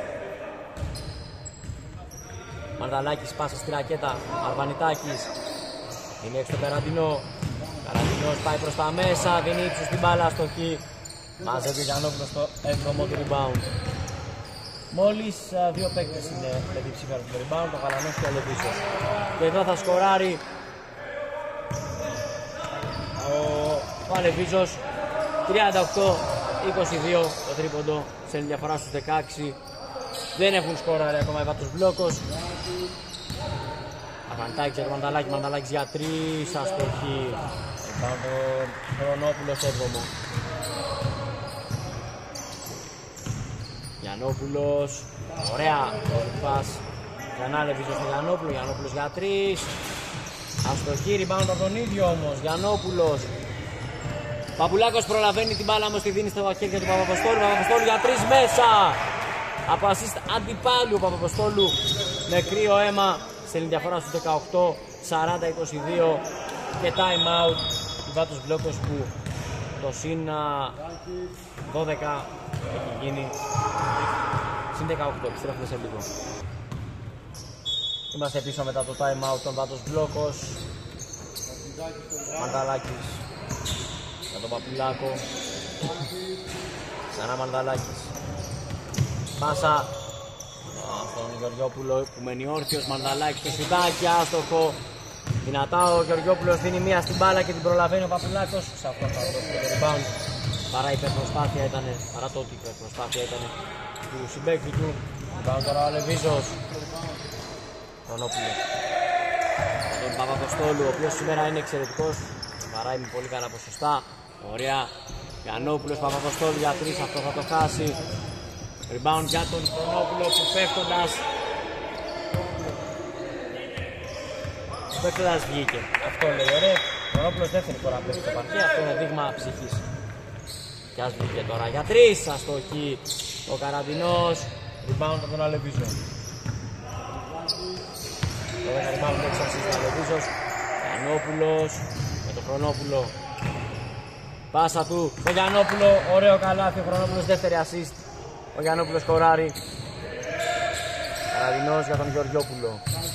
Speaker 1: Μαρδαλάκης πάσα στη ρακέτα. Αρβανιτάκης. Είναι έξω το Καραντινό. Καραντινός πάει προς τα μέσα. Δίνει ύψος στην μπάλα αστοχή. Μαζεύει ο Γιαννόπουλος στο 7ο του rebound. Μόλις 2 παίκτες είναι με διψήφια του rebound, ο Γαλανός και ο Λεβίσος. Και εδώ θα σκοράρει ο Αλεβίζος. 38-22 το τρίποντο σε διαφορά στους 16. Δεν έχουν σκοράρει ακόμα οι Βάτος Μπλόκος. Αρβανιτάκης για το Μανταλάκης για 3, αστοχή. Πάνω το Χρονόπουλος 7ο. Γιαννόπουλος, ωραία, πας. Ξανά Λεβίζος στο Γιαννόπουλο, Γιαννόπουλος για 3. Αστοχή, rebound από τον ίδιο όμως, Γιαννόπουλος. Παπουλάκος προλαβαίνει την μπάλα όμως, τη δίνει στο χέρι του Παπαποστόλου. Παπαποστόλου για 3 μέσα. Από assist αντιπάλου ο Παπαποστόλου με κρύο αίμα. Στέλνει διαφορά στους 18, 40-22 και time out. Η Βάτος Μπλόκος που το συν 12 έχει γίνει συν 18, επιστρέφουμε σε λίγο. Είμαστε πίσω μετά το time out των Βάτος Μπλόκος. Μανταλάκης για τον Παπουλάκο. Ξανά Μανταλάκης. Πάσα στον Γεωργιόπουλο που μένει όρθιος. Μανταλάκης στο σιουδάκι, άστοχο. Δυνατά ο Γεωργιόπουλος δίνει μία στην μπάλα και την προλαβαίνει ο Παπουλάκος. Σε αυτό θα δώσει το rebound. Παρά η υπερπροσπάθεια ήταν, παρά το ότι η υπερπροσπάθεια ήταν του συμπαίκτη του. Rebound τώρα ο Λεβίζος. Χρονόπουλος. Τον Παπαποστόλου, ο οποίος σήμερα είναι εξαιρετικός. Παράει με πολύ καλά ποσοστά. Ωραία. Γιαννόπουλος, Παπαποστόλου για 3, αυτό θα το χάσει. Rebound για τον Χρονόπουλο που πέφτοντας βγήκε. Αυτό λέει, ωραία. Ο Χρονόπουλος δεύτερη φορά πέφτει στο παρκέ, αυτό είναι δείγμα ψυχής. Και ας βγήκε τώρα για 3, αστοχή ο Καραντινός. Rebound από τον Αλεβίζο. Το 10 rebound 6 assist ο Αλεβίζος. Γιαννόπουλος με τον Χρονόπουλο. Πάσα του στο Γιαννόπουλο, ωραίο καλάθι, ο Χρονόπουλος δεύτερη assist. Ο Γιαννόπουλος σκοράρει. Καραντινός για τον Γεωργιόπουλο.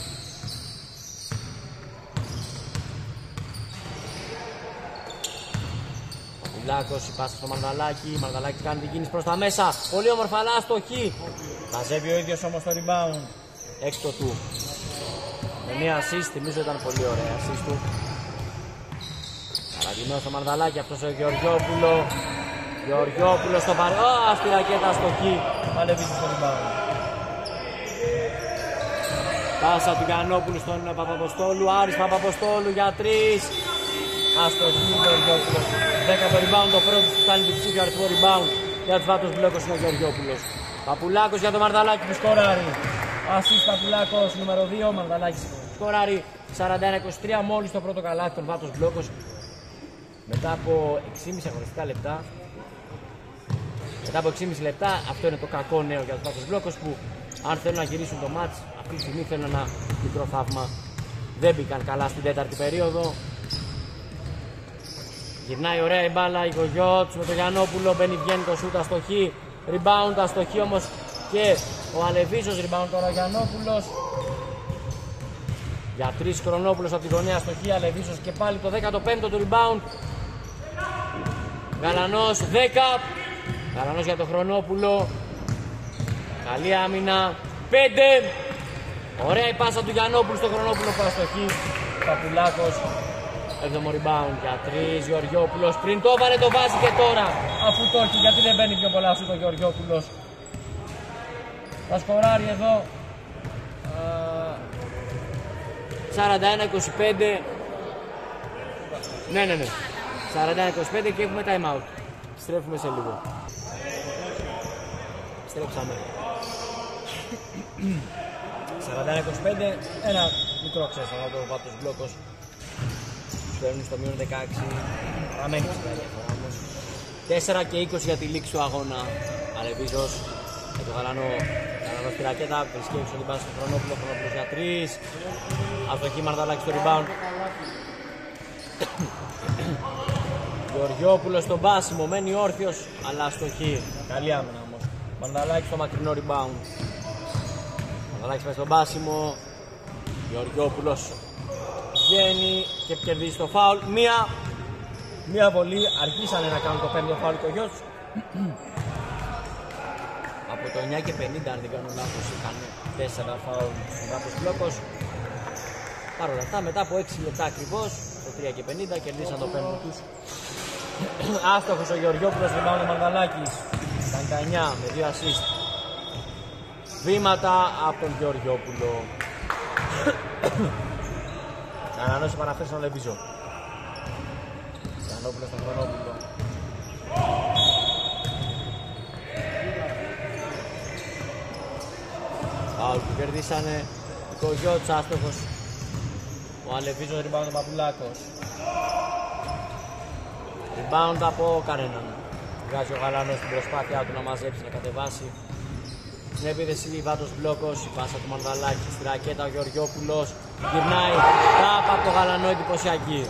Speaker 1: Πουλάκος, η πάσα στο Μανδαλάκι. Μανδαλάκι κάνει την κίνηση προς τα μέσα. Πολύ όμορφα, αλλά αστοχή. Μαζεύει ο ίδιος όμως το rebound. Έκτο του. Με μία assist, θυμίζω ήταν πολύ ωραία assist του. Καραντινός στο Μανδαλάκι, αυτός ο Γεωργιόπουλο. Γεωργιόπουλο στο παρέ. Στη ρακέτα αστοχή. Παλεύει στο rebound. Πάσα του Γιαννόπουλου στον Παπαποστόλου. Άρης Παπαποστόλου για 3. Αστοχή Γεωργιόπουλος. 10 το rebound, το πρώτο που κάνει διψήφιο αριθμό rebound για τους Βάτους Μπλόκος είναι ο Γεωργιόπουλος. Παπουλάκος για το Μαρδαλάκι που σκοράρει. Ασίστ Παπουλάκος νούμερο 2, Μαρδαλάκης σκοράρει 41-23, μόλις το πρώτο καλάθι των Βάτους Μπλόκος. Μετά από 6,5 αγωνιστικά λεπτά. Μετά από 6,5 λεπτά, αυτό είναι το κακό νέο για τους Βάτους Μπλόκος που αν θέλουν να γυρίσουν το μάτς, αυτή τη στιγμή θέλουν ένα μικρό θαύμα. Δεν μπήκαν καλά στην τέταρτη περίοδο. Γυρνάει ωραία η μπάλα, η Γογιώτς με τον Γιαννόπουλο, μπαίνει βγαίνει το σούτ, αστοχή, rebound, αστοχή όμως και ο Αλεβίζος, rebound τώρα ο Γιαννόπουλος. Για 3 Χρονόπουλος από τη γωνία, αστοχή, Αλεβίζος και πάλι το 15ο του rebound. Γαλανός 10, Γαλανός για τον Χρονόπουλο, καλή άμυνα, 5, ωραία η πάσα του Γιαννόπουλου στο Χρονόπουλο που αστοχή, Παπουλάκος. 7ο rebound για 3, Γεωργιόπουλος πριν το έβαλε το βάζει και τώρα αφού το έχει, γιατί δεν μπαίνει πιο πολλά σου το Γεωργιόπουλος. Θα σκοράρει εδώ 41-25. Ναι 41-25 και έχουμε time out. Στρέφουμε σε λίγο. Στρέψαμε. 41-25, ένα μικρό ξέσπασμα από το Βάτος Μπλόκος. Παίρνουν στο μείον 16, παραμένει ψηλά διαφορά όμως. 4 και 20 για τη λήξη του αγώνα. Αλεβίζος με το Γαλανό στη ρακέτα, βρίσκει έξω την πάση του Χρονόπουλο, Χρονόπουλος για 3. Αστοχή Μαρδαλάκη στο rebound. Γεωργιόπουλος στον πάσιμο, μένει όρθιος, αλλά αστοχή. Καλή άμυνα όμως. Μαρδαλάκη στο μακρινό rebound. Μαρδαλάκης πάει στον πάσιμο. Γεωργιόπουλος βγαίνει και κερδίζει το φάουλ. Μία βολή, αρχίσανε να κάνουν το 5ο φάουλ το γιος. Από το 9 και 50 αν δεν κάνω λάθος είχαν 4 φάουλ στον Βάτος Μπλόκος. Παρ' όλα αυτά μετά από 6 λεπτά ακριβώς, το 3 και 50 κερδίσαν το 5ο τους. Άστοχος ο Γεωργιόπουλος, rebound ο Μαρδαλάκης. 59 με 2 assist. Βήματα από τον Γεωργιόπουλο. Γαλανός επαναφέρει στον Αλεβίζο. Γιαννόπουλο στον Χρονόπουλο. Φάουλ που κερδίσανε. Ο Κογιώτς άστοχος. Ο Αλεβίζος, rebound ο Παπουλάκος. Rebound από κανέναν. Βγάζει ο Γαλανός στην προσπάθειά του να μαζέψει, να κατεβάσει. Στην επίδεση Βάτος Μπλόκος, η πάσα του Μανδαλάκη στη ρακέτα, ο Γεωργιόπουλος γυρνάει τάπα από το Γαλανό, εντυπωσιακή.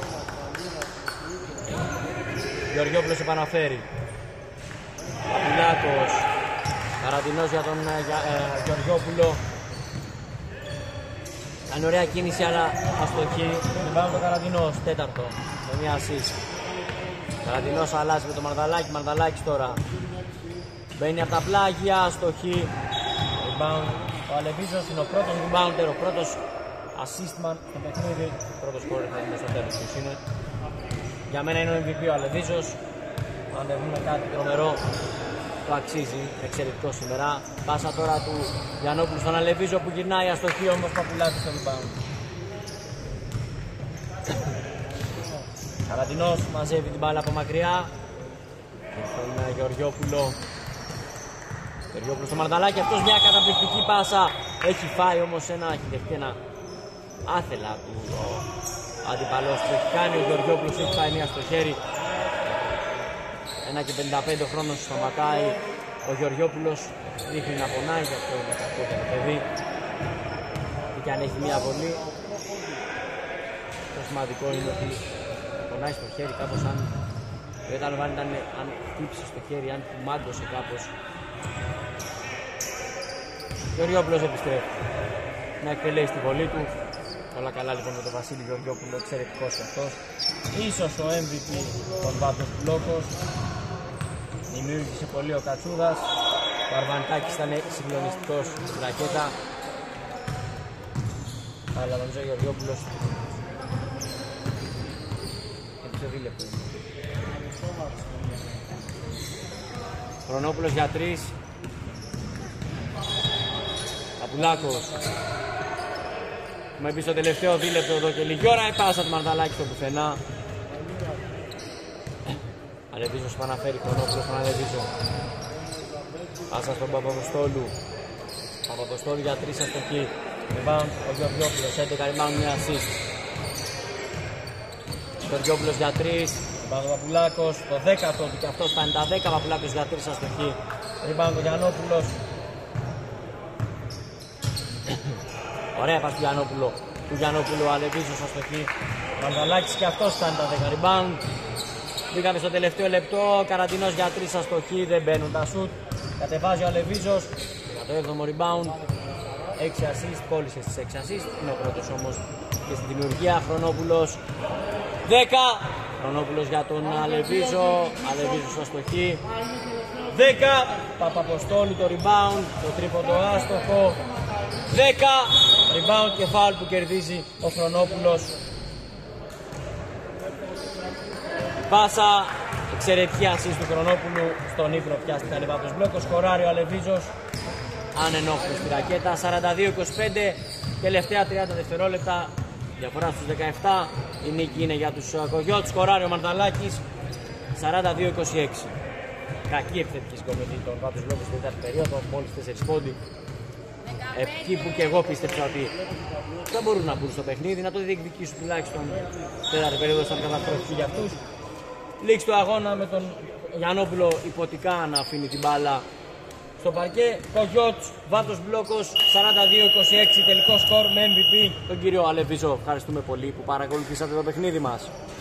Speaker 1: Γεωργιόπουλος επαναφέρει. Παπουλάκος, Καραντινός για τον Γεωργιόπουλο. Κάνει ωραία κίνηση αλλά αστοχή. Rebound ο Καραντινός, τέταρτο, με μία assist. Καραντινός αλλάζει με το Μαρδαλάκη, Μαρδαλάκης τώρα. Μπαίνει από τα πλάγια, αστοχή. Rebound. Ο Αλεβίζος είναι ο πρώτος rebounder, ο πρώτος assistman στο παιχνίδι. Ο πρώτος scorer θα είναι στο τέλος ποιος είναι. Για μένα είναι ο MVP ο Αλεβίζος. Αν δεν βρούμε κάτι τρομερό, το αξίζει. Εξαιρετικό σήμερα. Πάσα τώρα του Γιαννόπουλου στον Αλεβίζο που γυρνάει, αστοχή όμως Παπουλάκης στο rebound. Καραντινός μαζεύει την μπάλα από μακριά. Στον Γεωργιόπουλο. Γεωργιόπουλο στο Μαρδαλάκι, αυτός μια καταπληκτική πάσα. Έχει φάει όμως έχει δεχτεί ένα άθελα του αντιπαλός που έχει κάνει. Ο Γεωργιόπουλος έχει φάει μια στο χέρι. 1 και 55 χρόνων σταματάει. Ο Γεωργιόπουλος δείχνει να πονάει, και αυτό είναι κακό για το παιδί. Και αν έχει μια βολή, το σημαντικό είναι ότι πονάει στο χέρι κάπως. Αν χτύψει στο χέρι, αν μάντωσε κάπως. Ο Γεωργιόπουλος επιστρέφει να εκτελέσει τη βολή του. Όλα καλά λοιπόν με τον Βασίλη Γεωργιόπουλο, εξαιρετικός και αυτός. Ίσως ο MVP των Βάτος Μπλόκος. Δημιούργησε πολύ ο Κατσούδας. Ο Αρβανιτάκης ήταν συγκλονιστικός στην ρακέτα. Αλλά νομίζω ο Γεωργιόπουλος είναι πιο δίλεπτο. Χρονόπουλος για 3. Παπουλάκος. Με πει στο τελευταίο δίλεπτο εδώ και λίγη ώρα. Πάσα του Μαρταλάκη στο πουθενά. Αλεβίζος παναφέρει, Χρονόπουλος στον Αλεβίζο. Πάσα στον Παπαποστόλου. Παπαποστόλου για 3 αστοχή. Rebound ο Γεωργιόπουλος, 11 rebound, μια assist. Γεωργιόπουλος για 3. Rebound ο Παπουλάκος, το 10ο και αυτός φτάνει τα 10. Παπουλάκος για 3 αστοχή. Rebound ο Γιαννόπουλος. Ωραία πας του Γιαννόπουλο. Του Γιαννόπουλου Αλεβίζος αστοχή. Μανταλάκης και αυτός φτάνει τα 10 rebound. Μπήκαμε στο τελευταίο λεπτό. Καραντινός για 3 αστοχή. Δεν μπαίνουν τα σουτ. Κατεβάζει ο Αλεβίζος για το 7ο rebound. 6 assist, πώλησε στις 6 assist. Είναι ο πρώτος όμως και στη δημιουργία. Χρονόπουλος 10. Χρονόπουλος για τον Αλεβίζο. Αλεβίζος αστοχή. 10. Παπαποστόλου το rebound. Το τρίποντο άστοχο. 10. Rebound και foul που κερδίζει ο Χρονόπουλος. Πάσα, εξαιρετική assist του Χρονόπουλου. Στον ύπνο πιάστηκαν οι Βάτος Μπλόκος. Σκοράρει ο Αλεβίζος. Ανενόχλητος στη ρακέτα. 42-25. Τελευταία 30 δευτερόλεπτα. Διαφορά στους 17. Η νίκη είναι για τους Κογιώτς. Σκοράρει ο Μαρταλάκης. 42-26. Κακή επιθετική συγκομιδή των Βάτος Μπλόκος στην τέταρτη περίοδο. Μόλις 4 πόντι. Εκεί που και εγώ πίστεψα ότι δεν μπορούν να μπουν στο παιχνίδι, να το διεκδικήσουν τουλάχιστον τέταρτη περίοδο σαν καταστροφή για αυτούς. Λήξη του αγώνα με τον Γιαννόπουλο υποτικά να αφήνει την μπάλα στο παρκέ. Κογιώτς, Βάτος Μπλόκος, 42-26 τελικό σκορ με MVP τον κύριο Αλεβίζο. Ευχαριστούμε πολύ που παρακολουθήσατε το παιχνίδι μας.